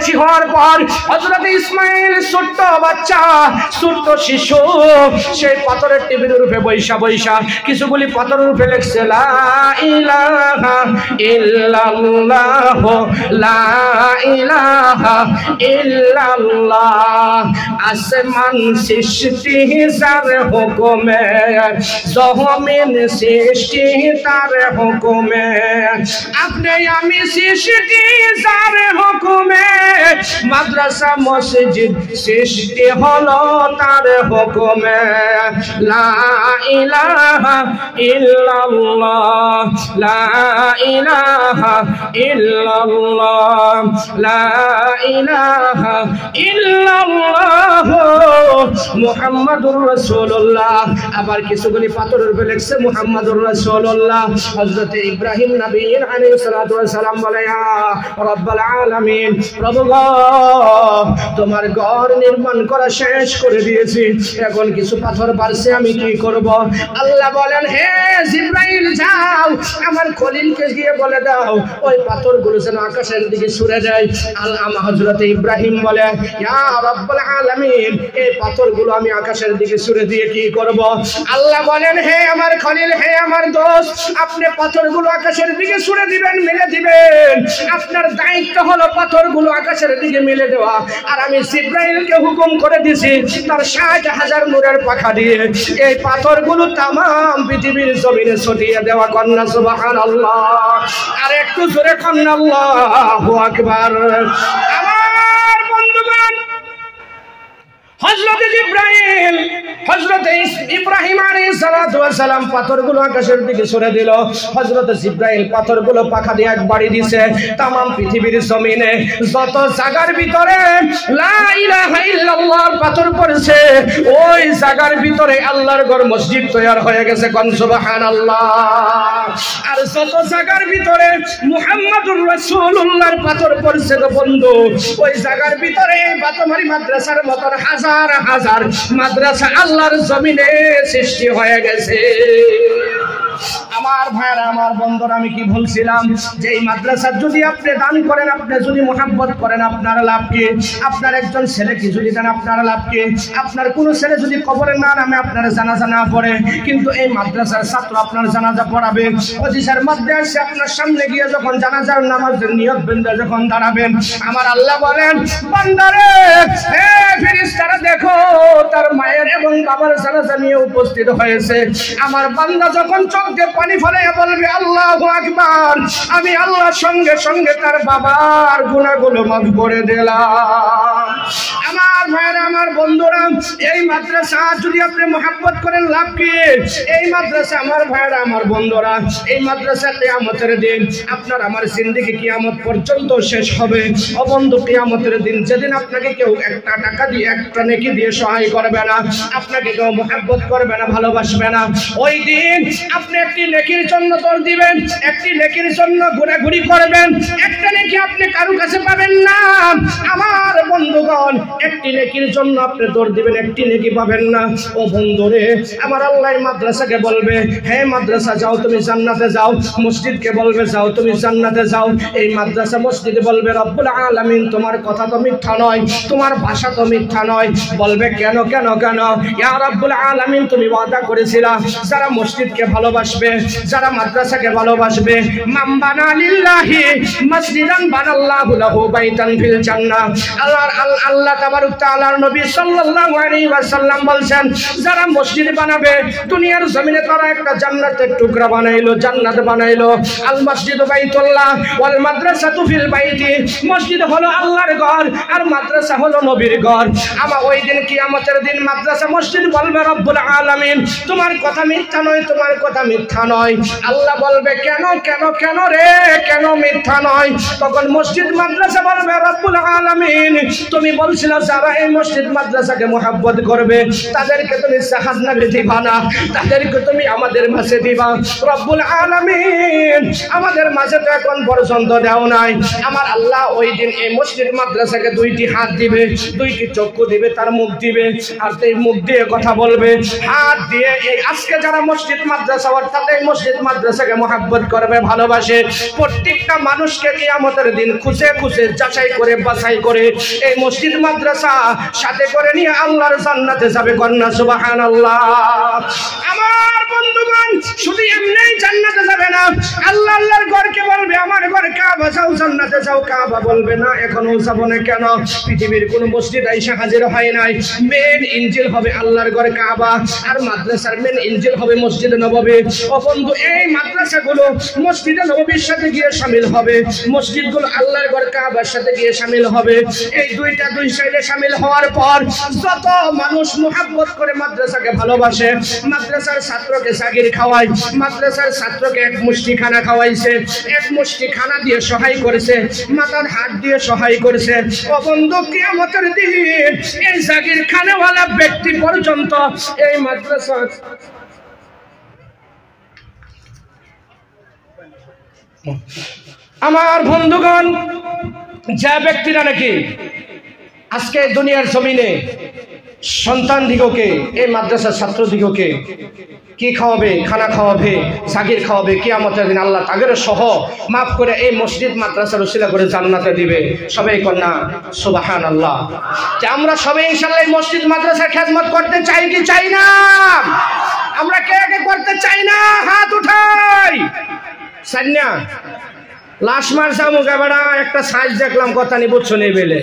বেশি হওয়ার পর হযরত ইসমাঈল ছোট্ট বাচ্চা, ছোট্ট শিশু, সেই পাথরের টেবিলের উপরে বৈশা বৈশা কিছুগুলি পাথরের উপরে লিখছে লা ইলাহা ইল্লাল্লাহ, লা ইলাহা ইল্লাল্লাহ। আসমান সৃষ্টি যার হুকুমে, জমিন সৃষ্টি তার হুকুমে, আপনি আমি সৃষ্টি যার হুকুমে, মাদ্রাসা মসজিদ সৃষ্টি হলো তার হুকুমে। লা ইলাহা ইল্লাল্লাহ, লা ইলাহা ইল্লাল্লাহ, লা ইলাহা ইল্লাল্লাহ মুহাম্মাদুর রাসূলুল্লাহ। আবার কিছুগুলি পাথরের উপরে লিখছে মুহাম্মাদুর রাসূলুল্লাহ। হযরত ইব্রাহিম নবী আলাইহিস সালাতু ওয়াস সালাম বলে, ইয়া রাব্বাল আলামিন, প্রভু গো, তোমার ঘর নির্মাণ করা শেষ করে দিয়েছি, এখন কিছু পাথর বাড়ছে, আমি কি করব? আল্লাহ বলেন, হে জিবরাইল, যাও আমার খলিলকে গিয়ে বলে দাও ওই পাথরগুলো যেন আকাশের দিকে ছুঁড়ে দেয়। হযরত ইব্রাহিম বলে, ইয়া রাব্বাল আলামিন, এই পাথরগুলো আমি আকাশের দিকে ছুঁড়ে দিয়ে কি করব? আল্লাহ বলেন, হে আমার খলিল, হে আমার দোস্ত, আপনি পাথরগুলো আকাশের দিকে ছুঁড়ে দিবেন, মেলে দিবেন। আপনার দায়িত্ব হলো পাথরগুলো আকাশের দিকে মেলে দেওয়া। আর আমি জিবরাইলকে হুকুম করে দিছি তার ৬০,০০০ নূরের পাখা দিয়ে এই পাথরগুলো তামাম পৃথিবীর জমিনে ছড়িয়ে দেওয়া। কন্যা সুবহানাল্লাহ। আর একটু জোরে কন্যা আল্লাহু আকবার। আমার বন্ধুগণ, হযরত জিবরাইল, হযরত ইব্রাহিম আলাইহিস সালাতু ওয়াস সালাম পাথরগুলো আকাশের দিকে ছুঁড়ে দিল। হযরত জিবরাইল পাথরগুলো পাখা দিয়ে একবারই দিছে, তামাম পৃথিবীর জমিনে যত জায়গার ভিতরে লা ইলাহা ইল্লাল্লাহর পাথর পড়েছে, ওই জায়গার ভিতরে আল্লাহর ঘর মসজিদ তৈরি হয়ে গেছে। কোন সুবহানাল্লাহ। আর যত জায়গার ভিতরে মুহাম্মাদুর রাসূলুল্লাহর পাথর পড়ছে গো বন্ধু, ওই জায়গার ভিতরে বাতমারি মাদ্রাসার মতন হাজার হাজার মাদ্রাসা আল্লাহর জমিনে সৃষ্টি হয়ে গেছে। আমার ভাইরা, আমার বন্ধুরা, আমি কি বলছিলাম যে এই মাদ্রাসা যদি আপনি দান করেন, আপনি যদি মোহাব্বত করেন, আপনার লাভ কি? আপনার একজন ছেলে কি যদি দেন, আপনার লাভ কি? আপনার কোনো ছেলে যদি কবরে না নামে, আপনার জানাজা না পড়ে, কিন্তু এই মাদ্রাসার ছাত্র আপনার জানাজা পড়াবে। অজিসার মাদ্রাসা আপনার সামনে গিয়ে যখন জানাজার নামাজের নিয়ত বেঁধে যখন দাঁড়াবেন, আমার আল্লাহ বলেন, বান্দারে, হে ফেরেশতারা, দেখো তার মায়ের এবং বাবার জানাজা নিয়ে উপস্থিত হয়েছে। আমার বান্দা যখন চোখ দিয়ে পানি ফেলে বলবে আল্লাহু আকবার, আমি আল্লাহ সঙ্গে সঙ্গে তার বাবার গুনাহগুলো মাফ করে দিলাম। আমার ভাইরা, আমার বন্ধুরা, এই মাদ্রাসা যদি আপনি মোহাব্বত করেন, লাভ কি? এই মাদ্রাসা, আমার ভাইরা, আমার বন্ধুরা, এই মাদ্রাসা কিয়ামতের দিন আপনার আমার জিন্দেগি কিয়ামত পর্যন্ত শেষ হবে। ও বন্ধু, কিয়ামতের দিন যেদিন আপনাকে কেউ একটা টাকা দিয়ে, একটা নেকি দিয়ে সহায় করবে না, আপনাকে কেউ মোহাব্বত করবে না, ভালোবাসবে না, ওই দিন আপনি একটি নেকির জন্য দৌড় দিবেন, একটি নেকির জন্য ঘোরাঘুরি করবেন, একটা নেকি আপনি কারো কাছে পাবেন না। আমার বন্ধুগণ, একটি নেকির জন্য আপনি দৌড় দিবেন, একটি নেকি পাবেন না। ও বন্ধুরে, আমার আল্লাহ মাদ্রাসাকে বলবে, হে মাদ্রাসা যাও তুমি জান্নাতে যাও। মসজিদকে বলবে, যাও তুমি জান্নাতে যাও। এই মাদ্রাসা মসজিদে বলবে, রব্বুল আলামিন, তোমার কথা তো মিথ্যা নয়, তোমার ভাষা তো মিথ্যা নয়। বলবে, কেন কেন কেন? ইয়া রব্বুল আলামিন, তুমি ওয়াদা করেছিলা যারা মসজিদকে ভালোবাসবে, যারা মাদ্রাসাকে ভালোবাসবে, মান বানা লিল্লাহি মসজিদান বানাল্লাহু লাহু বাইতান ফিল জান্নাহ। আল্লাহ তাবারক তাআলার নবী সাল্লাল্লাহু আলাইহি ওয়াসাল্লাম বলেন, যারা মসজিদ বানাবে, দুনিয়ার জমিনে তারা একটা জান্নাতের টুকরা বানাইলো, জান্নাত বানাইলো। আল মসজিদু বাইতুল্লাহ ওয়াল মাদ্রাসাতু ফিল বাইতি। মসজিদ হলো আল্লাহর ঘর আর মাদ্রাসা হলো নবীর ঘর। আমার ওই দিন কিয়ামতের দিন মাদ্রাসা মসজিদ বলবে, রব্বুল আলামিন, তোমার কথা মিথ্যা নয়, তোমার কথা মিথ্যা নয়। আল্লাহ বলবে, কেন কেন কেন রে, কেন মিথ্যা নয়? তখন মসজিদ মাদ্রাসা বলবে, রব্বুল আলামিন, তুমি বলছিলে যারা এই মসজিদ মাদ্রাসা মাদ্রাসাকে মোহাব্বত করবে তাদেরকে তুমি জাহান্নামে দিবা না, তাদেরকে তুমি আমাদের মাঝে দিবা। রব্বুল আলামিন আমাদের মাঝে তো এখন পর্যন্ত দাও নাই। আমার আল্লাহ ওই দিন এই মসজিদ মাদ্রাসাকে দুইটি হাত দিবে, দুইটি চক্ষু দিবে, তার মুখ দিবে, আর এই মুখ দিয়ে কথা বলবে, হাত দিয়ে এই আজকে যারা মসজিদ মাদ্রাসা অর্থাৎ এই মসজিদ মাদ্রাসাকে মোহাব্বত করবে, ভালোবাসে, প্রত্যেকটা মানুষকে কিয়ামতের দিন খুঁজে খুঁজে যাচাই করে বাছাই করে এই মসজিদ মাদ্রাসা সাথে করে নিয়ে আল্লাহর জান্নাতে যাবে। কন্যা সুবহানাল্লাহ। আমার বন্ধুগণ শুধু এমনিই জান্নাতে যাবে না, আল্লাহ আল্লাহর ঘরকে বলবে আমার ঘর কাবা, যাও জান্নাতে যাও। কাবা বলবে না এখনো যাব না, কেন? পৃথিবীর কোন মসজিদ আইসা হাজির হয় নাই। মেন ইঞ্জিল হবে আল্লাহর ঘর কাবা, আর মাদ্রাসার মেন ইঞ্জিল হবে মসজিদ নববী। ও বন্ধু, এই মাদ্রাসাগুলো মসজিদে নববীর সাথে গিয়ে শামিল হবে, মসজিদগুলো আল্লাহর ঘর কাবার সাথে গিয়ে শামিল হবে। এই দুইটা দুই সাইডে শামিল হওয়ার পর যত মানুষ মুহাব্বত করে মাদ্রাসাকে ভালোবাসে, মাদ্রাসার ছাত্রকে জাগির খাওয়ায়, মাদ্রাসার ছাত্রকে এক মুষ্টি খানা খাওয়াইছে, এক মুষ্টি খানা দিয়ে সহায় করেছে, মাথার হাত দিয়ে সহায় করেছে। ও বন্ধু, কিয়ামতের দিন এই জাগির খানাওয়ালা ব্যক্তি পর্যন্ত এই মাদ্রাসা আমার বন্ধুগণ, যে ব্যক্তিরা নাকি আজকে দুনিয়ার জমিনে সন্তান দিগকে এই মাদ্রাসার ছাত্র দিগকে কি খাওয়াবে, খানা খাওয়াবে, জাগির খাওয়াবে, কিয়ামতের দিন আল্লাহ তাদের সহ মাফ করে এই মসজিদ মাদ্রাসার উসিলা করে জান্নাতে দিবে। সবাই কন্যা সুবহানাল্লাহ। যে আমরা সবাই ইনশাআল্লাহ এই মসজিদ মাদ্রাসার খেদমত করতে চাই কি চাই না? আমরা কে কে করতে চাই না? হাত উঠাই। সান্যা লাশ মার জামুকা বেড়া একটা সাইজ দেখলাম, কথা নি বুঝছো নেই বেলে।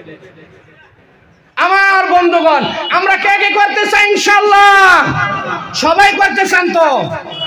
আমার বন্ধুগণ, আমরা কে কে করতে চাই? ইনশাআল্লাহ সবাই করতে চান তো?